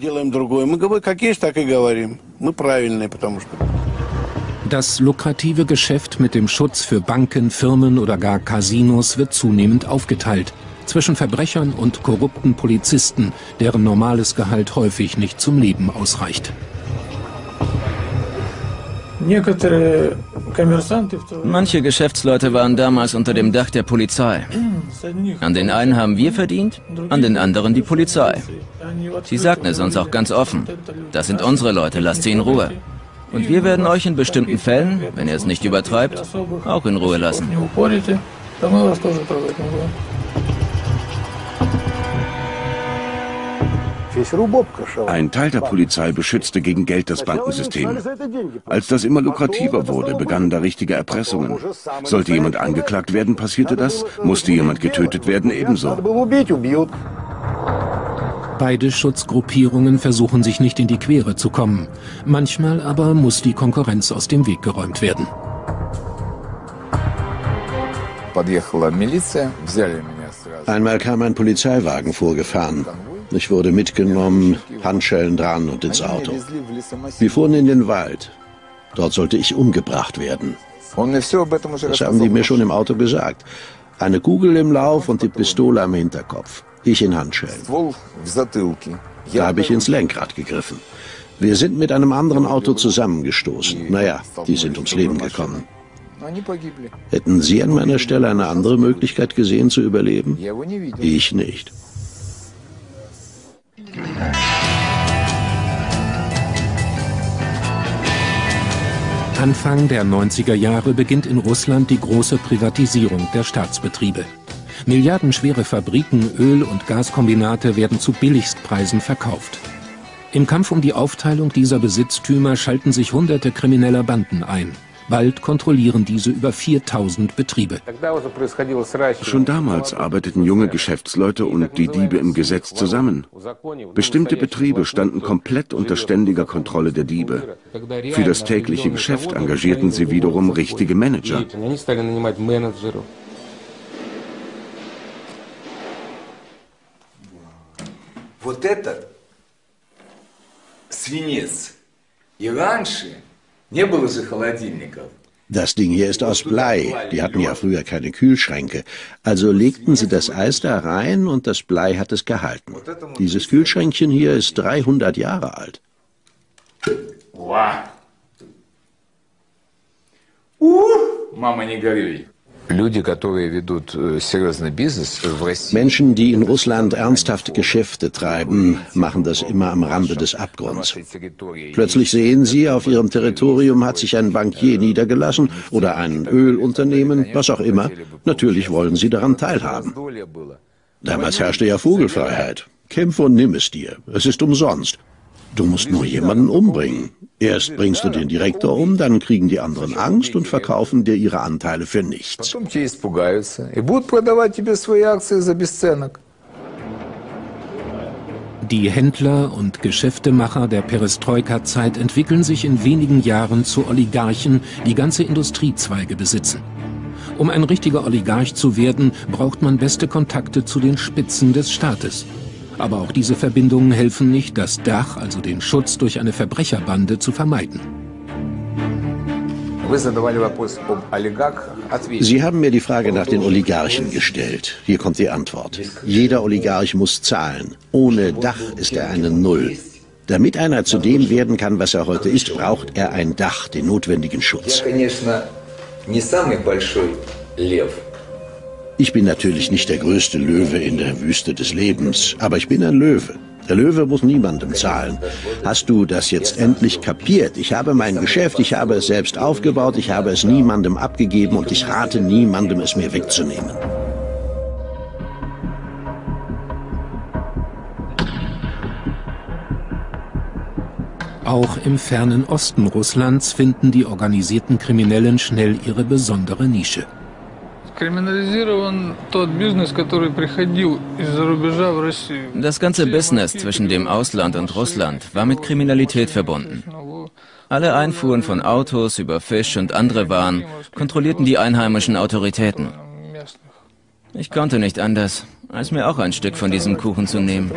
Das lukrative Geschäft mit dem Schutz für Banken, Firmen oder gar Casinos wird zunehmend aufgeteilt. Zwischen Verbrechern und korrupten Polizisten, deren normales Gehalt häufig nicht zum Leben ausreicht.
Manche Geschäftsleute waren damals unter dem Dach der Polizei. An den einen haben wir verdient, an den anderen die Polizei. Sie sagten es uns auch ganz offen. Das sind unsere Leute, lasst sie in Ruhe. Und wir werden euch in bestimmten Fällen, wenn ihr es nicht übertreibt, auch in Ruhe lassen.
Ein Teil der Polizei beschützte gegen Geld das Bankensystem. Als das immer lukrativer wurde, begannen da richtige Erpressungen. Sollte jemand angeklagt werden, passierte das. Musste jemand getötet werden, ebenso.
Beide Schutzgruppierungen versuchen sich nicht in die Quere zu kommen. Manchmal aber muss die Konkurrenz aus dem Weg geräumt werden.
Einmal kam ein Polizeiwagen vorgefahren. Ich wurde mitgenommen, Handschellen dran und ins Auto. Wir fuhren in den Wald. Dort sollte ich umgebracht werden. Das haben die mir schon im Auto gesagt. Eine Kugel im Lauf und die Pistole am Hinterkopf. Ich in Handschellen. Da habe ich ins Lenkrad gegriffen. Wir sind mit einem anderen Auto zusammengestoßen. Naja, die sind ums Leben gekommen. Hätten Sie an meiner Stelle eine andere Möglichkeit gesehen zu überleben? Ich nicht.
Anfang der 90er Jahre beginnt in Russland die große Privatisierung der Staatsbetriebe. Milliardenschwere Fabriken, Öl- und Gaskombinate werden zu Billigstpreisen verkauft. Im Kampf um die Aufteilung dieser Besitztümer schalten sich hunderte krimineller Banden ein. Bald kontrollieren diese über 4000 Betriebe.
Schon damals arbeiteten junge Geschäftsleute und die Diebe im Gesetz zusammen. Bestimmte Betriebe standen komplett unter ständiger Kontrolle der Diebe. Für das tägliche Geschäft engagierten sie wiederum richtige Manager.
Вот этот свинец. И раньше не было же холодильников.
Das Ding hier ist aus Blei. Die hatten ja früher keine Kühlschränke. Also legten sie das Eis da rein und das Blei hat es gehalten. Dieses Kühlschränkchen hier ist 300 Jahre alt.
Wow. Mama, не горюй.
Menschen, die in Russland ernsthafte Geschäfte treiben, machen das immer am Rande des Abgrunds. Plötzlich sehen sie, auf ihrem Territorium hat sich ein Bankier niedergelassen oder ein Ölunternehmen, was auch immer. Natürlich wollen sie daran teilhaben. Damals herrschte ja Vogelfreiheit. Kämpfe und nimm es dir. Es ist umsonst. Du musst nur jemanden umbringen. Erst bringst du den Direktor um, dann kriegen die anderen Angst und verkaufen dir ihre Anteile für nichts.
Die Händler und Geschäftemacher der Perestroika-Zeit entwickeln sich in wenigen Jahren zu Oligarchen, die ganze Industriezweige besitzen. Um ein richtiger Oligarch zu werden, braucht man beste Kontakte zu den Spitzen des Staates. Aber auch diese Verbindungen helfen nicht, das Dach, also den Schutz durch eine Verbrecherbande, zu vermeiden.
Sie haben mir die Frage nach den Oligarchen gestellt. Hier kommt die Antwort. Jeder Oligarch muss zahlen. Ohne Dach ist er eine Null. Damit einer zu dem werden kann, was er heute ist, braucht er ein Dach, den notwendigen Schutz. Ich bin natürlich nicht der größte Löwe in der Wüste des Lebens, aber ich bin ein Löwe. Der Löwe muss niemandem zahlen. Hast du das jetzt endlich kapiert? Ich habe mein Geschäft, ich habe es selbst aufgebaut, ich habe es niemandem abgegeben und ich rate niemandem, es mir wegzunehmen.
Auch im fernen Osten Russlands finden die organisierten Kriminellen schnell ihre besondere Nische.
Das ganze Business zwischen dem Ausland und Russland war mit Kriminalität verbunden. Alle Einfuhren von Autos über Fisch und andere Waren kontrollierten die einheimischen Autoritäten. Ich konnte nicht anders, als mir auch ein Stück von diesem Kuchen zu nehmen.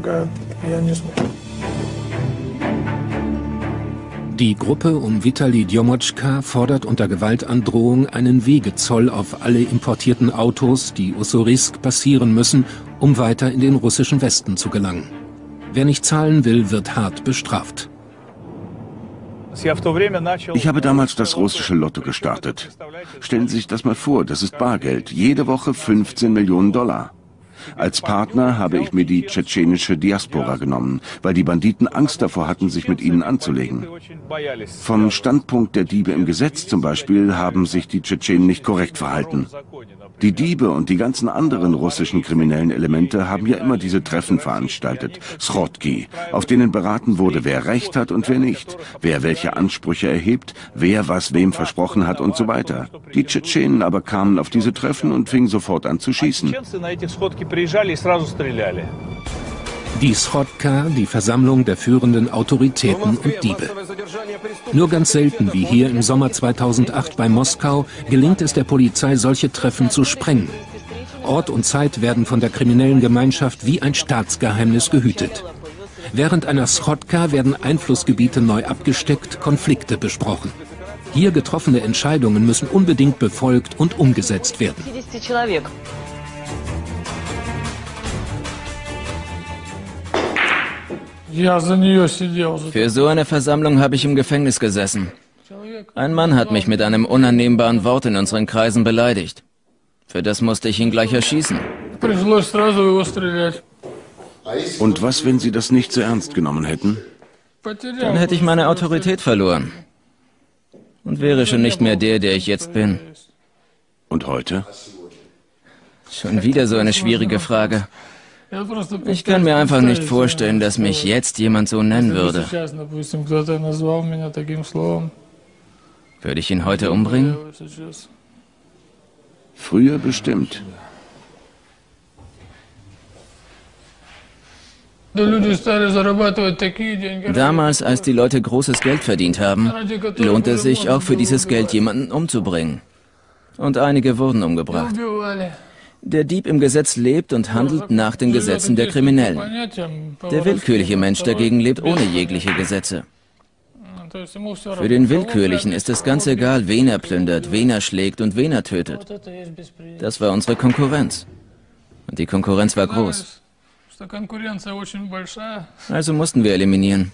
Die Gruppe um Vitali Djomotschka fordert unter Gewaltandrohung einen Wegezoll auf alle importierten Autos, die Ussurisk passieren müssen, um weiter in den russischen Westen zu gelangen. Wer nicht zahlen will, wird hart bestraft.
Ich habe damals das russische Lotto gestartet. Stellen Sie sich das mal vor, das ist Bargeld. Jede Woche 15 Millionen $. Als Partner habe ich mir die tschetschenische Diaspora genommen, weil die Banditen Angst davor hatten, sich mit ihnen anzulegen. Vom Standpunkt der Diebe im Gesetz zum Beispiel haben sich die Tschetschenen nicht korrekt verhalten. Die Diebe und die ganzen anderen russischen kriminellen Elemente haben ja immer diese Treffen veranstaltet, Schodki, auf denen beraten wurde, wer Recht hat und wer nicht, wer welche Ansprüche erhebt, wer was wem versprochen hat und so weiter. Die Tschetschenen aber kamen auf diese Treffen und fingen sofort an zu schießen.
Die Schodka, die Versammlung der führenden Autoritäten und Diebe. Nur ganz selten, wie hier im Sommer 2008 bei Moskau, gelingt es der Polizei, solche Treffen zu sprengen. Ort und Zeit werden von der kriminellen Gemeinschaft wie ein Staatsgeheimnis gehütet. Während einer Schodka werden Einflussgebiete neu abgesteckt, Konflikte besprochen. Hier getroffene Entscheidungen müssen unbedingt befolgt und umgesetzt werden.
Für so eine Versammlung habe ich im Gefängnis gesessen. Ein Mann hat mich mit einem unannehmbaren Wort in unseren Kreisen beleidigt. Für das musste ich ihn gleich erschießen.
Und was, wenn Sie das nicht so ernst genommen hätten?
Dann hätte ich meine Autorität verloren. Und wäre schon nicht mehr der ich jetzt bin.
Und heute?
Schon wieder so eine schwierige Frage. Ich kann mir einfach nicht vorstellen, dass mich jetzt jemand so nennen würde. Würde ich ihn heute umbringen?
Früher bestimmt.
Damals, als die Leute großes Geld verdient haben, lohnt es sich auch für dieses Geld jemanden umzubringen. Und einige wurden umgebracht. Der Dieb im Gesetz lebt und handelt nach den Gesetzen der Kriminellen. Der willkürliche Mensch dagegen lebt ohne jegliche Gesetze. Für den Willkürlichen ist es ganz egal, wen er plündert, wen er schlägt und wen er tötet. Das war unsere Konkurrenz. Und die Konkurrenz war groß. Also mussten wir eliminieren.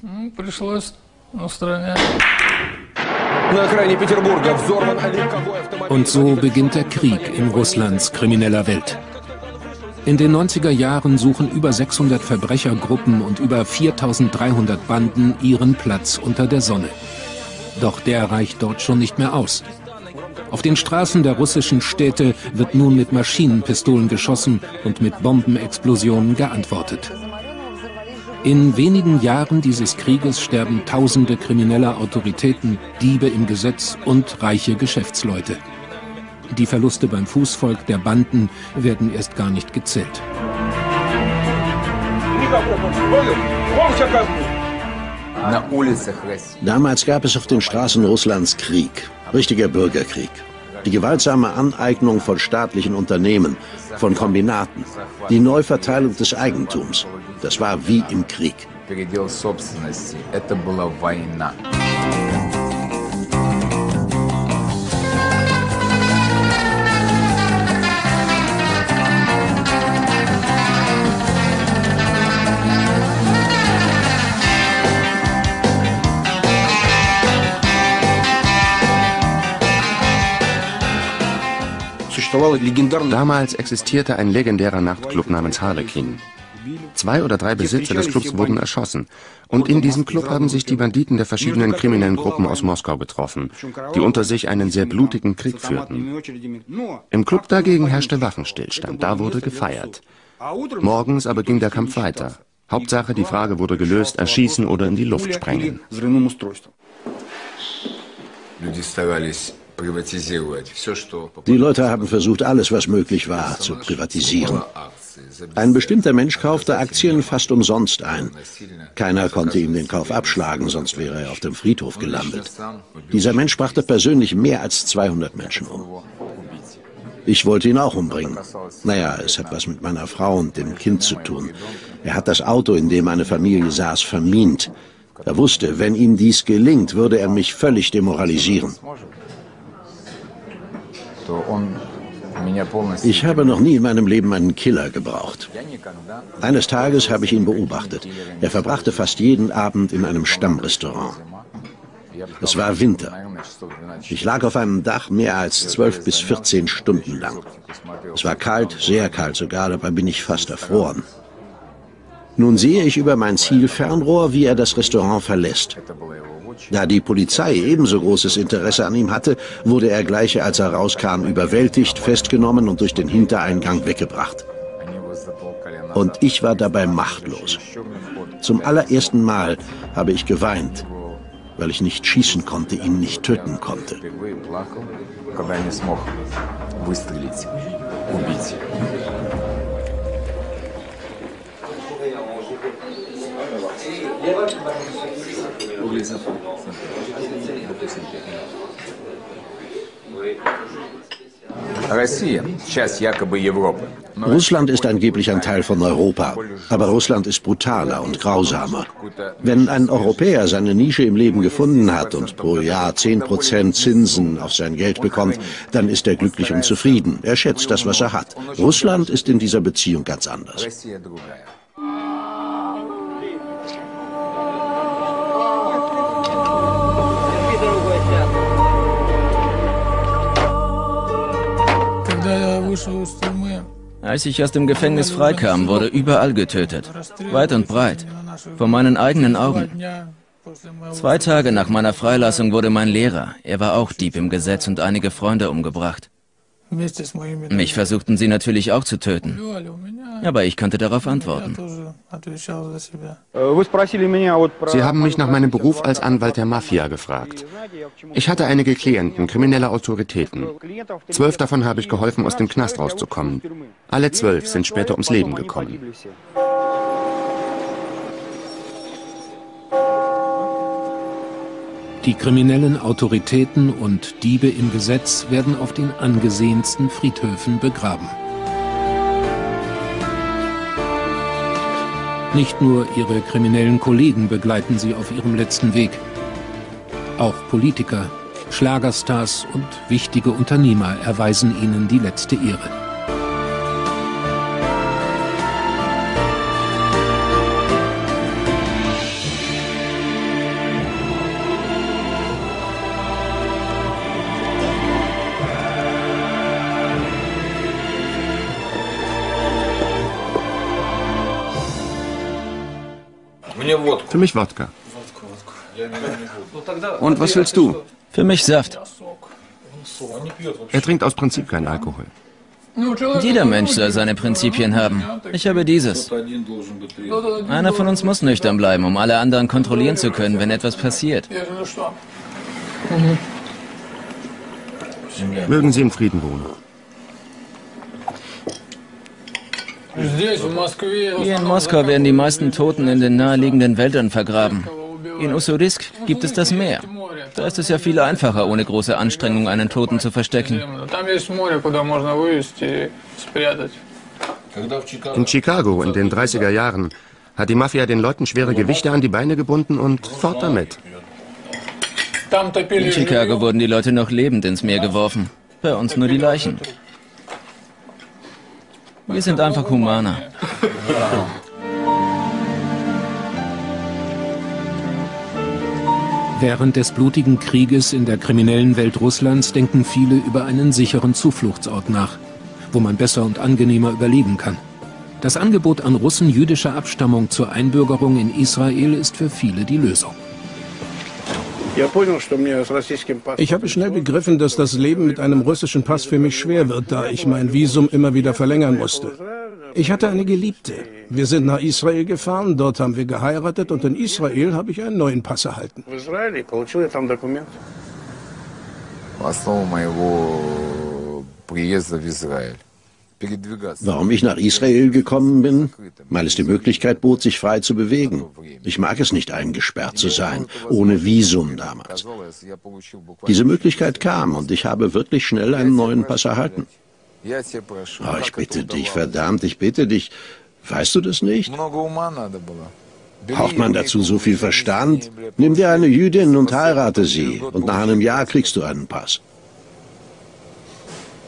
Und so beginnt der Krieg in Russlands krimineller Welt. In den 90er Jahren suchen über 600 Verbrechergruppen und über 4.300 Banden ihren Platz unter der Sonne. Doch der reicht dort schon nicht mehr aus. Auf den Straßen der russischen Städte wird nun mit Maschinenpistolen geschossen und mit Bombenexplosionen geantwortet. In wenigen Jahren dieses Krieges sterben tausende krimineller Autoritäten, Diebe im Gesetz und reiche Geschäftsleute. Die Verluste beim Fußvolk der Banden werden erst gar nicht gezählt.
Damals gab es auf den Straßen Russlands Krieg, richtiger Bürgerkrieg. Die gewaltsame Aneignung von staatlichen Unternehmen, von Kombinaten, die Neuverteilung des Eigentums. Das war wie im Krieg.
Damals existierte ein legendärer Nachtclub namens Harlekin. 2 oder 3 Besitzer des Clubs wurden erschossen. Und in diesem Club haben sich die Banditen der verschiedenen kriminellen Gruppen aus Moskau getroffen, die unter sich einen sehr blutigen Krieg führten. Im Club dagegen herrschte Waffenstillstand, da wurde gefeiert. Morgens aber ging der Kampf weiter. Hauptsache, die Frage wurde gelöst, erschießen oder in die Luft sprengen.
Die Leute haben versucht, alles, was möglich war, zu privatisieren. Ein bestimmter Mensch kaufte Aktien fast umsonst ein. Keiner konnte ihm den Kauf abschlagen, sonst wäre er auf dem Friedhof gelandet. Dieser Mensch brachte persönlich mehr als 200 Menschen um. Ich wollte ihn auch umbringen. Naja, es hat was mit meiner Frau und dem Kind zu tun. Er hat das Auto, in dem meine Familie saß, vermint. Er wusste, wenn ihm dies gelingt, würde er mich völlig demoralisieren. Ich habe noch nie in meinem Leben einen Killer gebraucht. Eines Tages habe ich ihn beobachtet. Er verbrachte fast jeden Abend in einem Stammrestaurant. Es war Winter. Ich lag auf einem Dach mehr als 12 bis 14 Stunden lang. Es war kalt, sehr kalt sogar, dabei bin ich fast erfroren. Nun sehe ich über mein Zielfernrohr, wie er das Restaurant verlässt. Da die Polizei ebenso großes Interesse an ihm hatte, wurde er gleich, als er rauskam, überwältigt, festgenommen und durch den Hintereingang weggebracht. Und ich war dabei machtlos. Zum allerersten Mal habe ich geweint, weil ich nicht schießen konnte, ihn nicht töten konnte. Russland ist angeblich ein Teil von Europa, aber Russland ist brutaler und grausamer. Wenn ein Europäer seine Nische im Leben gefunden hat und pro Jahr 10% Zinsen auf sein Geld bekommt, dann ist er glücklich und zufrieden. Er schätzt das, was er hat. Russland ist in dieser Beziehung ganz anders.
Als ich aus dem Gefängnis freikam, wurde überall getötet. Weit und breit. Vor meinen eigenen Augen. 2 Tage nach meiner Freilassung wurde mein Lehrer, er war auch Dieb im Gesetz, und einige Freunde umgebracht. Mich versuchten sie natürlich auch zu töten. Aber ich konnte darauf antworten.
Sie haben mich nach meinem Beruf als Anwalt der Mafia gefragt. Ich hatte einige Klienten, kriminelle Autoritäten. 12 davon habe ich geholfen, aus dem Knast rauszukommen. Alle 12 sind später ums Leben gekommen.
Die kriminellen Autoritäten und Diebe im Gesetz werden auf den angesehensten Friedhöfen begraben. Nicht nur ihre kriminellen Kollegen begleiten sie auf ihrem letzten Weg. Auch Politiker, Schlagerstars und wichtige Unternehmer erweisen ihnen die letzte Ehre.
Für mich Wodka. Und was willst du?
Für mich Saft.
Er trinkt aus Prinzip keinen Alkohol.
Jeder Mensch soll seine Prinzipien haben. Ich habe dieses. Einer von uns muss nüchtern bleiben, um alle anderen kontrollieren zu können, wenn etwas passiert.
Mögen Sie in Frieden wohnen.
Hier in Moskau werden die meisten Toten in den naheliegenden Wäldern vergraben. In Ussurisk gibt es das Meer. Da ist es ja viel einfacher, ohne große Anstrengung einen Toten zu verstecken.
In Chicago in den 30er Jahren hat die Mafia den Leuten schwere Gewichte an die Beine gebunden und fort damit.
In Chicago wurden die Leute noch lebend ins Meer geworfen. Bei uns nur die Leichen. Wir sind einfach humaner.
Während des blutigen Krieges in der kriminellen Welt Russlands denken viele über einen sicheren Zufluchtsort nach, wo man besser und angenehmer überleben kann. Das Angebot an Russen jüdischer Abstammung zur Einbürgerung in Israel ist für viele die Lösung.
Ich habe schnell begriffen, dass das Leben mit einem russischen Pass für mich schwer wird, da ich mein Visum immer wieder verlängern musste. Ich hatte eine Geliebte. Wir sind nach Israel gefahren, dort haben wir geheiratet und in Israel habe ich einen neuen Pass erhalten.
Warum ich nach Israel gekommen bin? Weil es die Möglichkeit bot, sich frei zu bewegen. Ich mag es nicht, eingesperrt zu sein, ohne Visum damals. Diese Möglichkeit kam und ich habe wirklich schnell einen neuen Pass erhalten. Oh, ich bitte dich, verdammt, ich bitte dich. Weißt du das nicht? Braucht man dazu so viel Verstand? Nimm dir eine Jüdin und heirate sie und nach einem Jahr kriegst du einen Pass.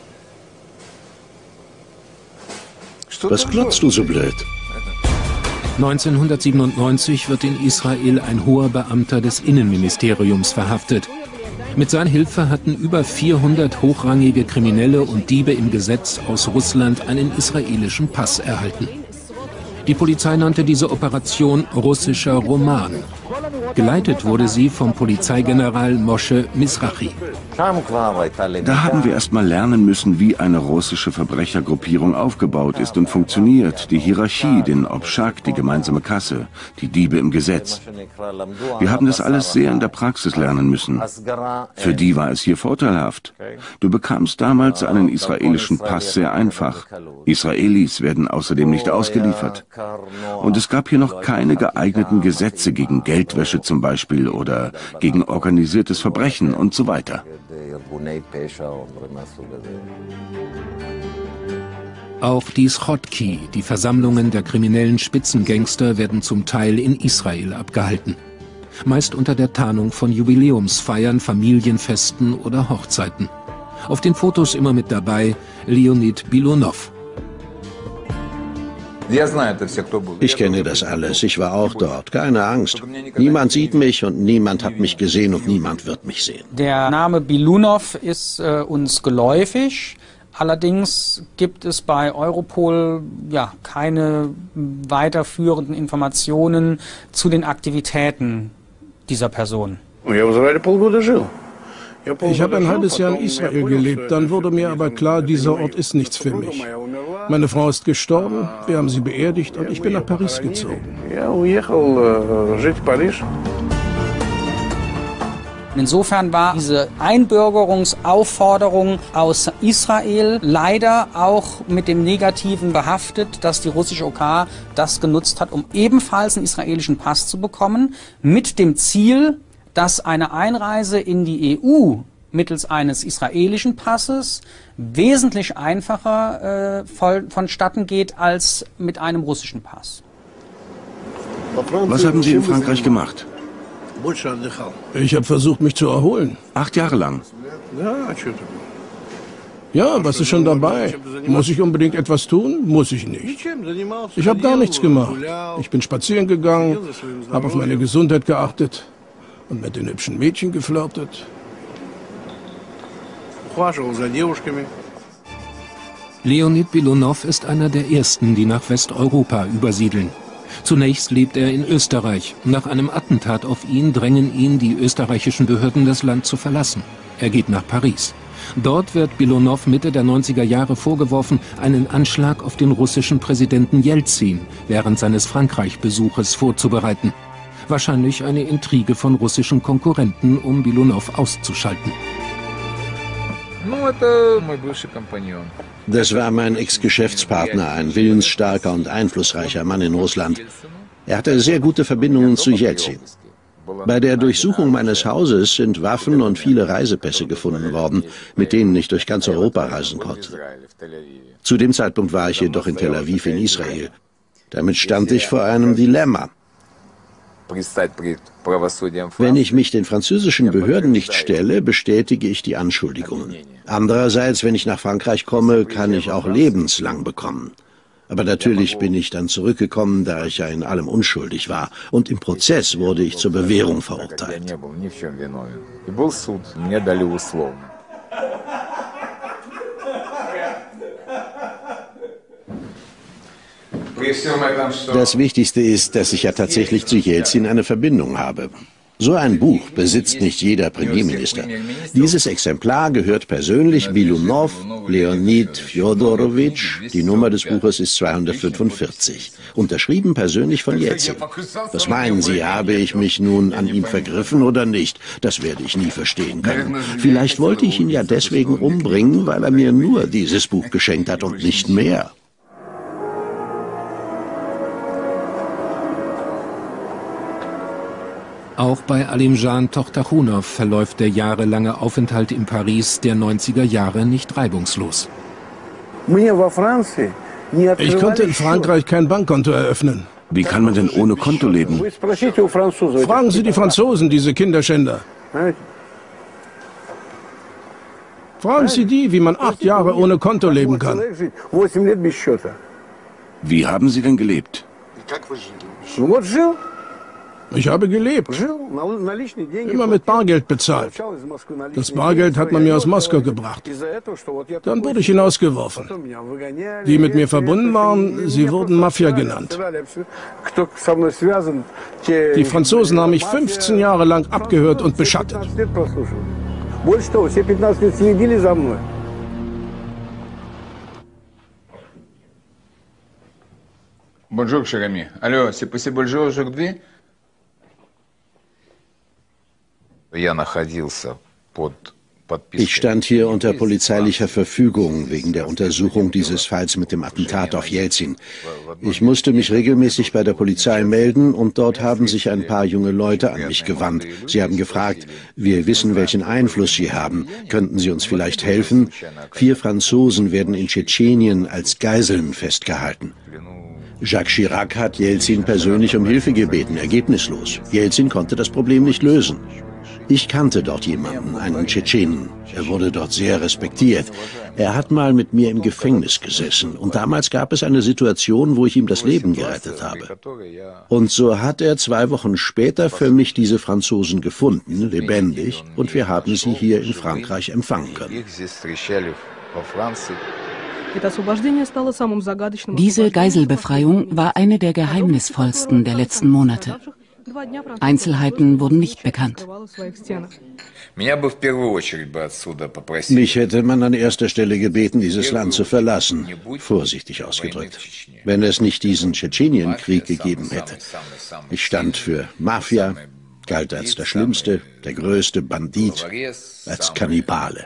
Was glotzt du so blöd?
1997 wird in Israel ein hoher Beamter des Innenministeriums verhaftet. Mit seiner Hilfe hatten über 400 hochrangige Kriminelle und Diebe im Gesetz aus Russland einen israelischen Pass erhalten. Die Polizei nannte diese Operation russischer Roman. Geleitet wurde sie vom Polizeigeneral Moshe Mizrahi.
Da haben wir erst mal lernen müssen, wie eine russische Verbrechergruppierung aufgebaut ist und funktioniert. Die Hierarchie, den Obschak, die gemeinsame Kasse, die Diebe im Gesetz. Wir haben das alles sehr in der Praxis lernen müssen. Für die war es hier vorteilhaft. Du bekamst damals einen israelischen Pass sehr einfach. Israelis werden außerdem nicht ausgeliefert. Und es gab hier noch keine geeigneten Gesetze gegen Geldwäsche zum Beispiel oder gegen organisiertes Verbrechen und so weiter.
Auch die Schotki, die Versammlungen der kriminellen Spitzengangster, werden zum Teil in Israel abgehalten. Meist unter der Tarnung von Jubiläumsfeiern, Familienfesten oder Hochzeiten. Auf den Fotos immer mit dabei Leonid Bilunov.
Ich kenne das alles, ich war auch dort, keine Angst. Niemand sieht mich und niemand hat mich gesehen und niemand wird mich sehen.
Der Name Bilunov ist uns geläufig, allerdings gibt es bei Europol keine weiterführenden Informationen zu den Aktivitäten dieser Person.
Ich habe ein halbes Jahr in Israel gelebt, dann wurde mir aber klar, dieser Ort ist nichts für mich. Meine Frau ist gestorben, wir haben sie beerdigt und ich bin nach Paris gezogen.
Insofern war diese Einbürgerungsaufforderung aus Israel leider auch mit dem Negativen behaftet, dass die russische OK das genutzt hat, um ebenfalls einen israelischen Pass zu bekommen, mit dem Ziel, dass eine Einreise in die EU mittels eines israelischen Passes wesentlich einfacher vonstatten geht als mit einem russischen Pass.
Was haben Sie in Frankreich gemacht?
Ich habe versucht, mich zu erholen.
8 Jahre lang?
Ja, was ist schon dabei? Muss ich unbedingt etwas tun? Muss ich nicht. Ich habe gar nichts gemacht. Ich bin spazieren gegangen, habe auf meine Gesundheit geachtet und mit den hübschen Mädchen geflirtet.
Leonid Bilunov ist einer der ersten, die nach Westeuropa übersiedeln. Zunächst lebt er in Österreich. Nach einem Attentat auf ihn drängen ihn die österreichischen Behörden, das Land zu verlassen. Er geht nach Paris. Dort wird Bilunov Mitte der 90er Jahre vorgeworfen, einen Anschlag auf den russischen Präsidenten Jelzin während seines Frankreich-Besuches vorzubereiten. Wahrscheinlich eine Intrige von russischen Konkurrenten, um Bilunov auszuschalten.
Das war mein Ex-Geschäftspartner, ein willensstarker und einflussreicher Mann in Russland. Er hatte sehr gute Verbindungen zu Jelzin. Bei der Durchsuchung meines Hauses sind Waffen und viele Reisepässe gefunden worden, mit denen ich durch ganz Europa reisen konnte. Zu dem Zeitpunkt war ich jedoch in Tel Aviv in Israel. Damit stand ich vor einem Dilemma. Wenn ich mich den französischen Behörden nicht stelle, bestätige ich die Anschuldigungen. Andererseits, wenn ich nach Frankreich komme, kann ich auch lebenslang bekommen. Aber natürlich bin ich dann zurückgekommen, da ich ja in allem unschuldig war. Und im Prozess wurde ich zur Bewährung verurteilt. Das Wichtigste ist, dass ich ja tatsächlich zu Jelzin eine Verbindung habe. So ein Buch besitzt nicht jeder Premierminister. Dieses Exemplar gehört persönlich Bilunov, Leonid Fjodorowitsch. Die Nummer des Buches ist 245. Unterschrieben persönlich von Jelzin. Was meinen Sie, habe ich mich nun an ihm vergriffen oder nicht? Das werde ich nie verstehen können. Vielleicht wollte ich ihn ja deswegen umbringen, weil er mir nur dieses Buch geschenkt hat und nicht mehr.
Auch bei Alimjan Tochtachounov verläuft der jahrelange Aufenthalt in Paris der 90er Jahre nicht reibungslos.
Ich konnte in Frankreich kein Bankkonto eröffnen.
Wie kann man denn ohne Konto leben?
Fragen Sie die Franzosen, diese Kinderschänder. Fragen Sie die, wie man 8 Jahre ohne Konto leben kann.
Wie haben Sie denn gelebt?
Ich habe gelebt. Immer mit Bargeld bezahlt. Das Bargeld hat man mir aus Moskau gebracht. Dann wurde ich hinausgeworfen. Die mit mir verbunden waren, sie wurden Mafia genannt. Die Franzosen haben mich 15 Jahre lang abgehört und beschattet.
Bonjour, cher ami. Alors, c'est possible bonjour aujourd'hui?
Ich stand hier unter polizeilicher Verfügung wegen der Untersuchung dieses Falls mit dem Attentat auf Jelzin. Ich musste mich regelmäßig bei der Polizei melden und dort haben sich ein paar junge Leute an mich gewandt. Sie haben gefragt, wir wissen, welchen Einfluss Sie haben. Könnten Sie uns vielleicht helfen? 4 Franzosen werden in Tschetschenien als Geiseln festgehalten. Jacques Chirac hat Jelzin persönlich um Hilfe gebeten, ergebnislos. Jelzin konnte das Problem nicht lösen. Ich kannte dort jemanden, einen Tschetschenen. Er wurde dort sehr respektiert. Er hat mal mit mir im Gefängnis gesessen und damals gab es eine Situation, wo ich ihm das Leben gerettet habe. Und so hat er 2 Wochen später für mich diese Franzosen gefunden, lebendig, und wir haben sie hier in Frankreich empfangen können.
Diese Geiselbefreiung war eine der geheimnisvollsten der letzten Monate. Einzelheiten wurden nicht bekannt.
Mich hätte man an erster Stelle gebeten, dieses Land zu verlassen, vorsichtig ausgedrückt, wenn es nicht diesen Tschetschenienkrieg gegeben hätte. Ich stand für Mafia, galt als der Schlimmste, der größte Bandit, als Kannibale.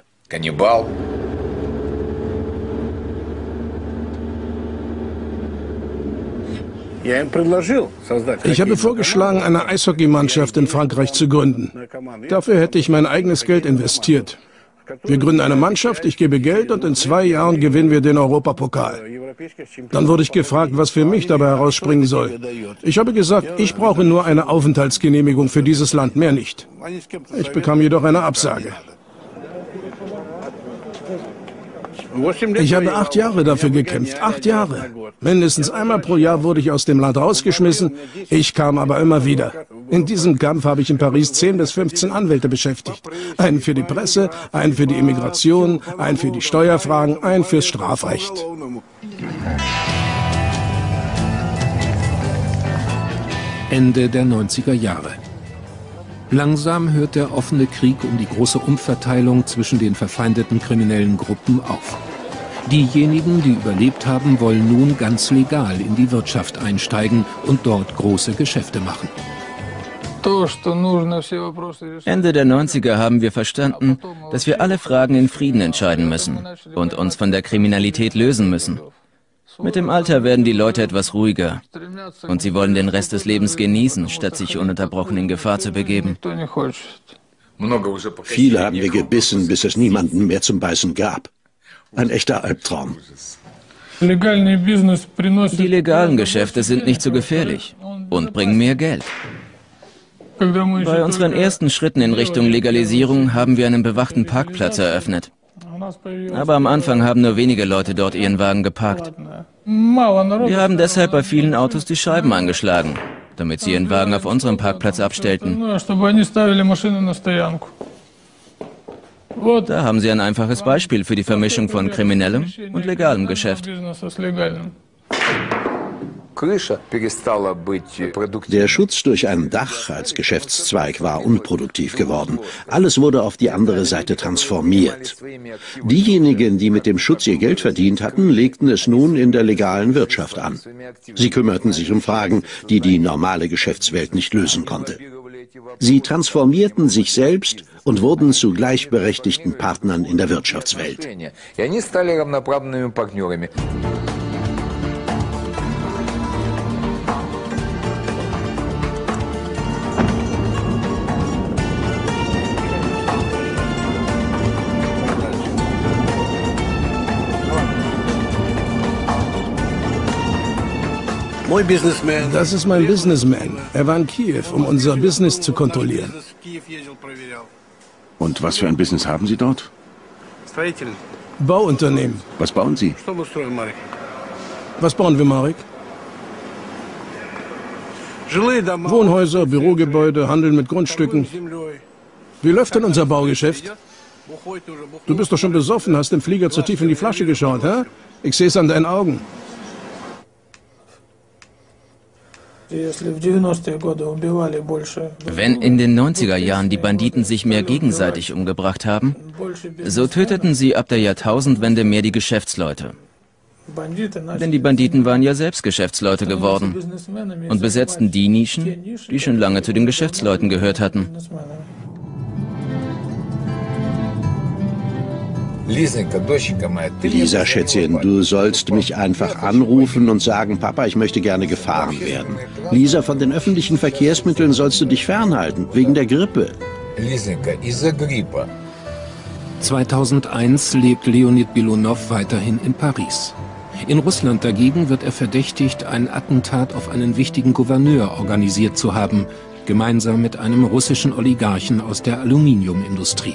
Ich habe vorgeschlagen, eine Eishockeymannschaft in Frankreich zu gründen. Dafür hätte ich mein eigenes Geld investiert. Wir gründen eine Mannschaft, ich gebe Geld und in 2 Jahren gewinnen wir den Europapokal. Dann wurde ich gefragt, was für mich dabei herausspringen soll. Ich habe gesagt, ich brauche nur eine Aufenthaltsgenehmigung für dieses Land, mehr nicht. Ich bekam jedoch eine Absage. Ich habe 8 Jahre dafür gekämpft, 8 Jahre. Mindestens einmal pro Jahr wurde ich aus dem Land rausgeschmissen, ich kam aber immer wieder. In diesem Kampf habe ich in Paris 10 bis 15 Anwälte beschäftigt. Einen für die Presse, einen für die Immigration, einen für die Steuerfragen, einen fürs Strafrecht.
Ende der 90er Jahre. Langsam hört der offene Krieg um die große Umverteilung zwischen den verfeindeten kriminellen Gruppen auf. Diejenigen, die überlebt haben, wollen nun ganz legal in die Wirtschaft einsteigen und dort große Geschäfte machen.
Ende der 90er haben wir verstanden, dass wir alle Fragen in Frieden entscheiden müssen und uns von der Kriminalität lösen müssen. Mit dem Alter werden die Leute etwas ruhiger und sie wollen den Rest des Lebens genießen, statt sich ununterbrochen in Gefahr zu begeben.
Viele haben wir gebissen, bis es niemanden mehr zum Beißen gab. Ein echter Albtraum.
Die legalen Geschäfte sind nicht so gefährlich und bringen mehr Geld. Bei unseren ersten Schritten in Richtung Legalisierung haben wir einen bewachten Parkplatz eröffnet. Aber am Anfang haben nur wenige Leute dort ihren Wagen geparkt. Wir haben deshalb bei vielen Autos die Scheiben angeschlagen, damit sie ihren Wagen auf unserem Parkplatz abstellten. Da haben Sie ein einfaches Beispiel für die Vermischung von kriminellem und legalem Geschäft.
Der Schutz durch ein Dach als Geschäftszweig war unproduktiv geworden. Alles wurde auf die andere Seite transformiert. Diejenigen, die mit dem Schutz ihr Geld verdient hatten, legten es nun in der legalen Wirtschaft an. Sie kümmerten sich um Fragen, die die normale Geschäftswelt nicht lösen konnte. Sie transformierten sich selbst und wurden zu gleichberechtigten Partnern in der Wirtschaftswelt.
Das ist mein Businessman. Er war in Kiew, um unser Business zu kontrollieren.
Und was für ein Business haben Sie dort?
Bauunternehmen.
Was bauen Sie?
Was bauen wir, Marek? Wohnhäuser, Bürogebäude, Handel mit Grundstücken. Wie läuft denn unser Baugeschäft? Du bist doch schon besoffen, hast im Flieger zu tief in die Flasche geschaut, hä? Ich sehe es an deinen Augen.
Wenn in den 90er Jahren die Banditen sich mehr gegenseitig umgebracht haben, so töteten sie ab der Jahrtausendwende mehr die Geschäftsleute. Denn die Banditen waren ja selbst Geschäftsleute geworden und besetzten die Nischen, die schon lange zu den Geschäftsleuten gehört hatten.
Lisa, Schätzchen, du sollst mich einfach anrufen und sagen, Papa, ich möchte gerne gefahren werden. Lisa, von den öffentlichen Verkehrsmitteln sollst du dich fernhalten, wegen der Grippe.
2001 lebt Leonid Belonow weiterhin in Paris. In Russland dagegen wird er verdächtigt, ein Attentat auf einen wichtigen Gouverneur organisiert zu haben, gemeinsam mit einem russischen Oligarchen aus der Aluminiumindustrie.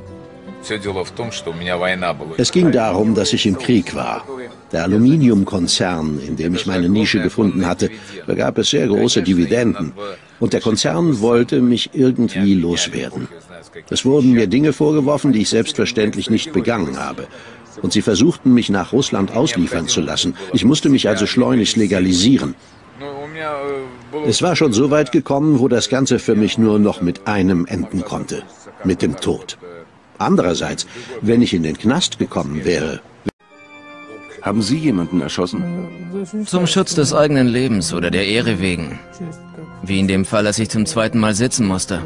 Es ging darum, dass ich im Krieg war. Der Aluminiumkonzern, in dem ich meine Nische gefunden hatte, da gab es sehr große Dividenden. Und der Konzern wollte mich irgendwie loswerden. Es wurden mir Dinge vorgeworfen, die ich selbstverständlich nicht begangen habe. Und sie versuchten, mich nach Russland ausliefern zu lassen. Ich musste mich also schleunigst legalisieren. Es war schon so weit gekommen, wo das Ganze für mich nur noch mit einem enden konnte: mit dem Tod. Andererseits, wenn ich in den Knast gekommen wäre...
Haben Sie jemanden erschossen?
Zum Schutz des eigenen Lebens oder der Ehre wegen. Wie in dem Fall, als ich zum zweiten Mal sitzen musste.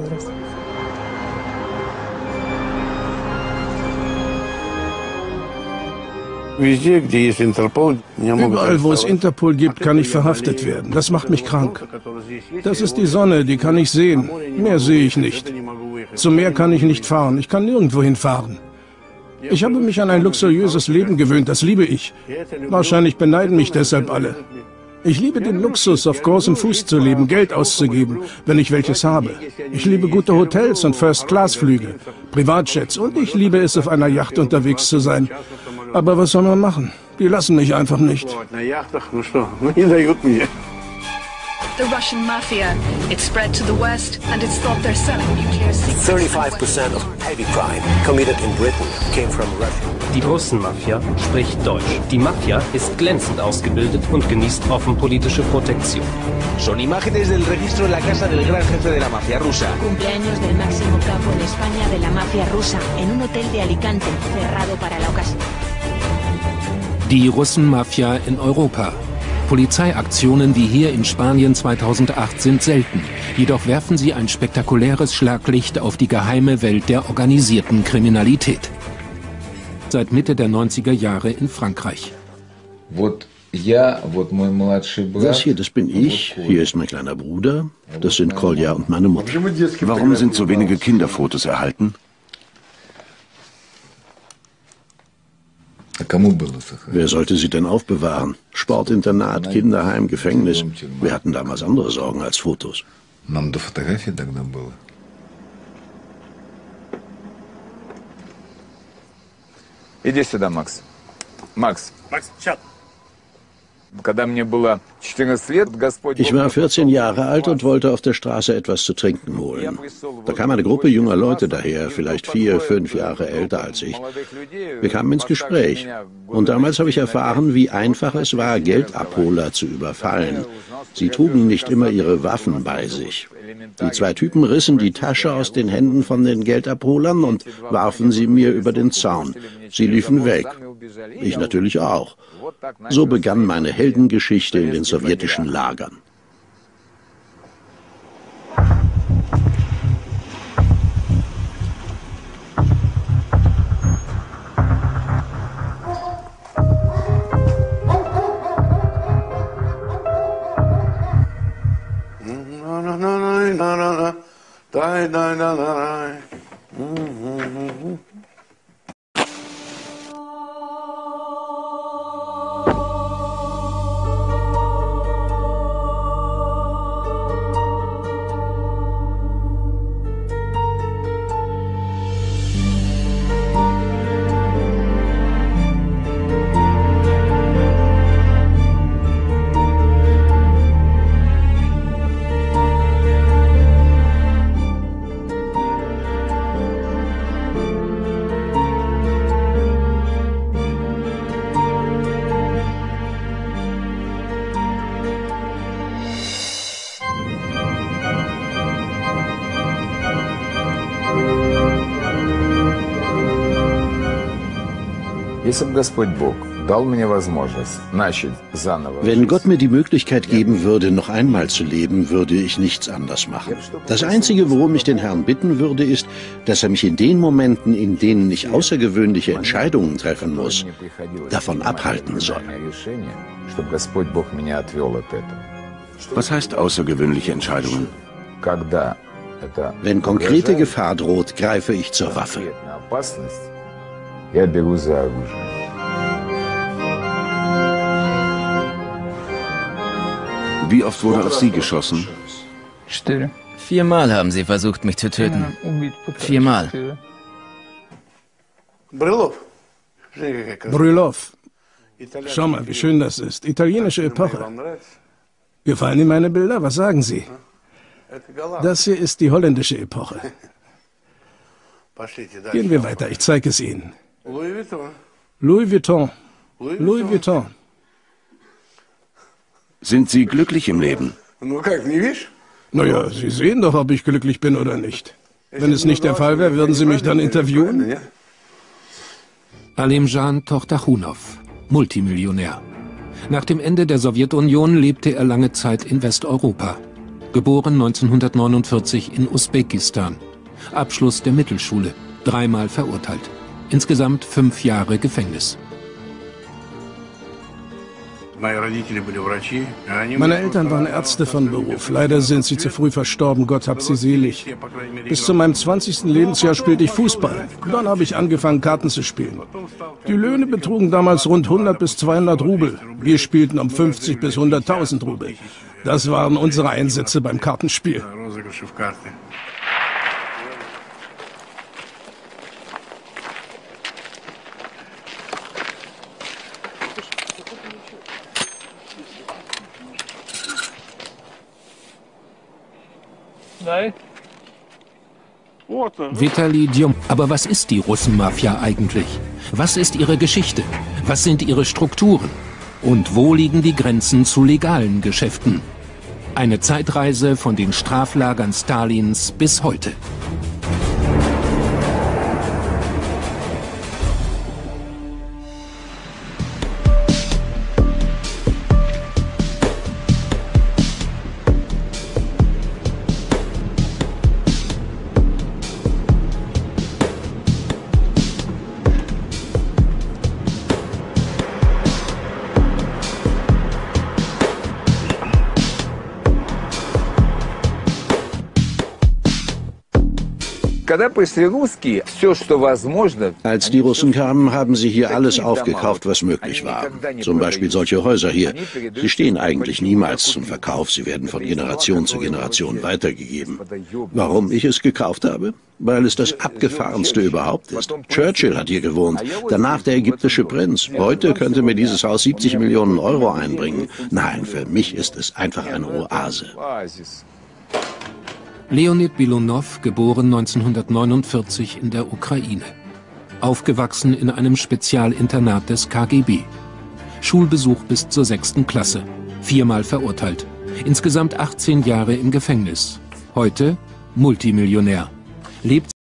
Überall, wo es Interpol gibt, kann ich verhaftet werden. Das macht mich krank. Das ist die Sonne, die kann ich sehen. Mehr sehe ich nicht. Zum Meer kann ich nicht fahren. Ich kann nirgendwo hinfahren. Ich habe mich an ein luxuriöses Leben gewöhnt, das liebe ich. Wahrscheinlich beneiden mich deshalb alle. Ich liebe den Luxus, auf großem Fuß zu leben, Geld auszugeben, wenn ich welches habe. Ich liebe gute Hotels und First-Class-Flüge, Privatjets und ich liebe es, auf einer Yacht unterwegs zu sein. Aber was soll man machen? Die lassen mich einfach nicht.
The Russian mafia. It spread to the west and it's thought they're selling nuclear secrets.
35% of heavy crime committed in Britain came from Russia.
Die Russenmafia spricht Deutsch. Die Mafia ist glänzend ausgebildet und genießt offen politische Protektion.
Son imágenes del registro en la casa del gran jefe de la mafia rusa.
Cumpleaños del máximo capo en España de la mafia rusa en un hotel de Alicante, cerrado para la ocasión.
Die Russenmafia in Europa. Polizeiaktionen wie hier in Spanien 2008 sind selten. Jedoch werfen sie ein spektakuläres Schlaglicht auf die geheime Welt der organisierten Kriminalität. Seit Mitte der 90er Jahre in Frankreich.
Das hier, das bin ich. Hier ist mein kleiner Bruder. Das sind Kolja und meine Mutter.
Warum sind so wenige Kinderfotos erhalten?
Wer sollte sie denn aufbewahren? Sportinternat, Kinderheim, Gefängnis. Wir hatten damals andere Sorgen als Fotos.
Иди сюда, Макс. Макс. Макс, сейчас.
Ich war 14 Jahre alt und wollte auf der Straße etwas zu trinken holen. Da kam eine Gruppe junger Leute daher, vielleicht 4, 5 Jahre älter als ich. Wir kamen ins Gespräch. Und damals habe ich erfahren, wie einfach es war, Geldabholer zu überfallen. Sie trugen nicht immer ihre Waffen bei sich. Die 2 Typen rissen die Tasche aus den Händen von den Geldabholern und warfen sie mir über den Zaun. Sie liefen weg. Ich natürlich auch. So begann meine Heldengeschichte in den sowjetischen Lagern. Wenn Gott mir die Möglichkeit geben würde, noch einmal zu leben, würde ich nichts anders machen. Das Einzige, worum ich den Herrn bitten würde, ist, dass er mich in den Momenten, in denen ich außergewöhnliche Entscheidungen treffen muss, davon abhalten soll.
Was heißt außergewöhnliche Entscheidungen?
Wenn konkrete Gefahr droht, greife ich zur Waffe.
Wie oft wurde auf Sie geschossen?
4-mal haben sie versucht, mich zu töten. 4-mal.
Brylov. Schau mal, wie schön das ist. Italienische Epoche. Gefallen Ihnen meine Bilder? Was sagen Sie? Das hier ist die holländische Epoche. Gehen wir weiter, ich zeige es Ihnen. Louis Vuitton. Louis Vuitton.
Sind Sie glücklich im Leben?
Naja, Sie sehen doch, ob ich glücklich bin oder nicht. Wenn es nicht der Fall wäre, würden Sie mich dann interviewen?
Alemjan Tochtachunov, Multimillionär. Nach dem Ende der Sowjetunion lebte er lange Zeit in Westeuropa. Geboren 1949 in Usbekistan. Abschluss der Mittelschule, 3-mal verurteilt. Insgesamt 5 Jahre Gefängnis.
Meine Eltern waren Ärzte von Beruf. Leider sind sie zu früh verstorben, Gott hab sie selig. Bis zu meinem 20. Lebensjahr spielte ich Fußball. Dann habe ich angefangen, Karten zu spielen. Die Löhne betrugen damals rund 100 bis 200 Rubel. Wir spielten um 50 bis 100.000 Rubel. Das waren unsere Einsätze beim Kartenspiel.
Vitali Djom. Aber was ist die Russenmafia eigentlich? Was ist ihre Geschichte? Was sind ihre Strukturen? Und wo liegen die Grenzen zu legalen Geschäften? Eine Zeitreise von den Straflagern Stalins bis heute.
Als die Russen kamen, haben sie hier alles aufgekauft, was möglich war. Zum Beispiel solche Häuser hier. Sie stehen eigentlich niemals zum Verkauf, sie werden von Generation zu Generation weitergegeben. Warum ich es gekauft habe? Weil es das Abgefahrenste überhaupt ist. Churchill hat hier gewohnt, danach der ägyptische Prinz. Heute könnte mir dieses Haus 70 Millionen Euro einbringen. Nein, für mich ist es einfach eine Oase.
Leonid Bilunov, geboren 1949 in der Ukraine. Aufgewachsen in einem Spezialinternat des KGB. Schulbesuch bis zur 6. Klasse. 4-mal verurteilt. Insgesamt 18 Jahre im Gefängnis. Heute Multimillionär. Lebt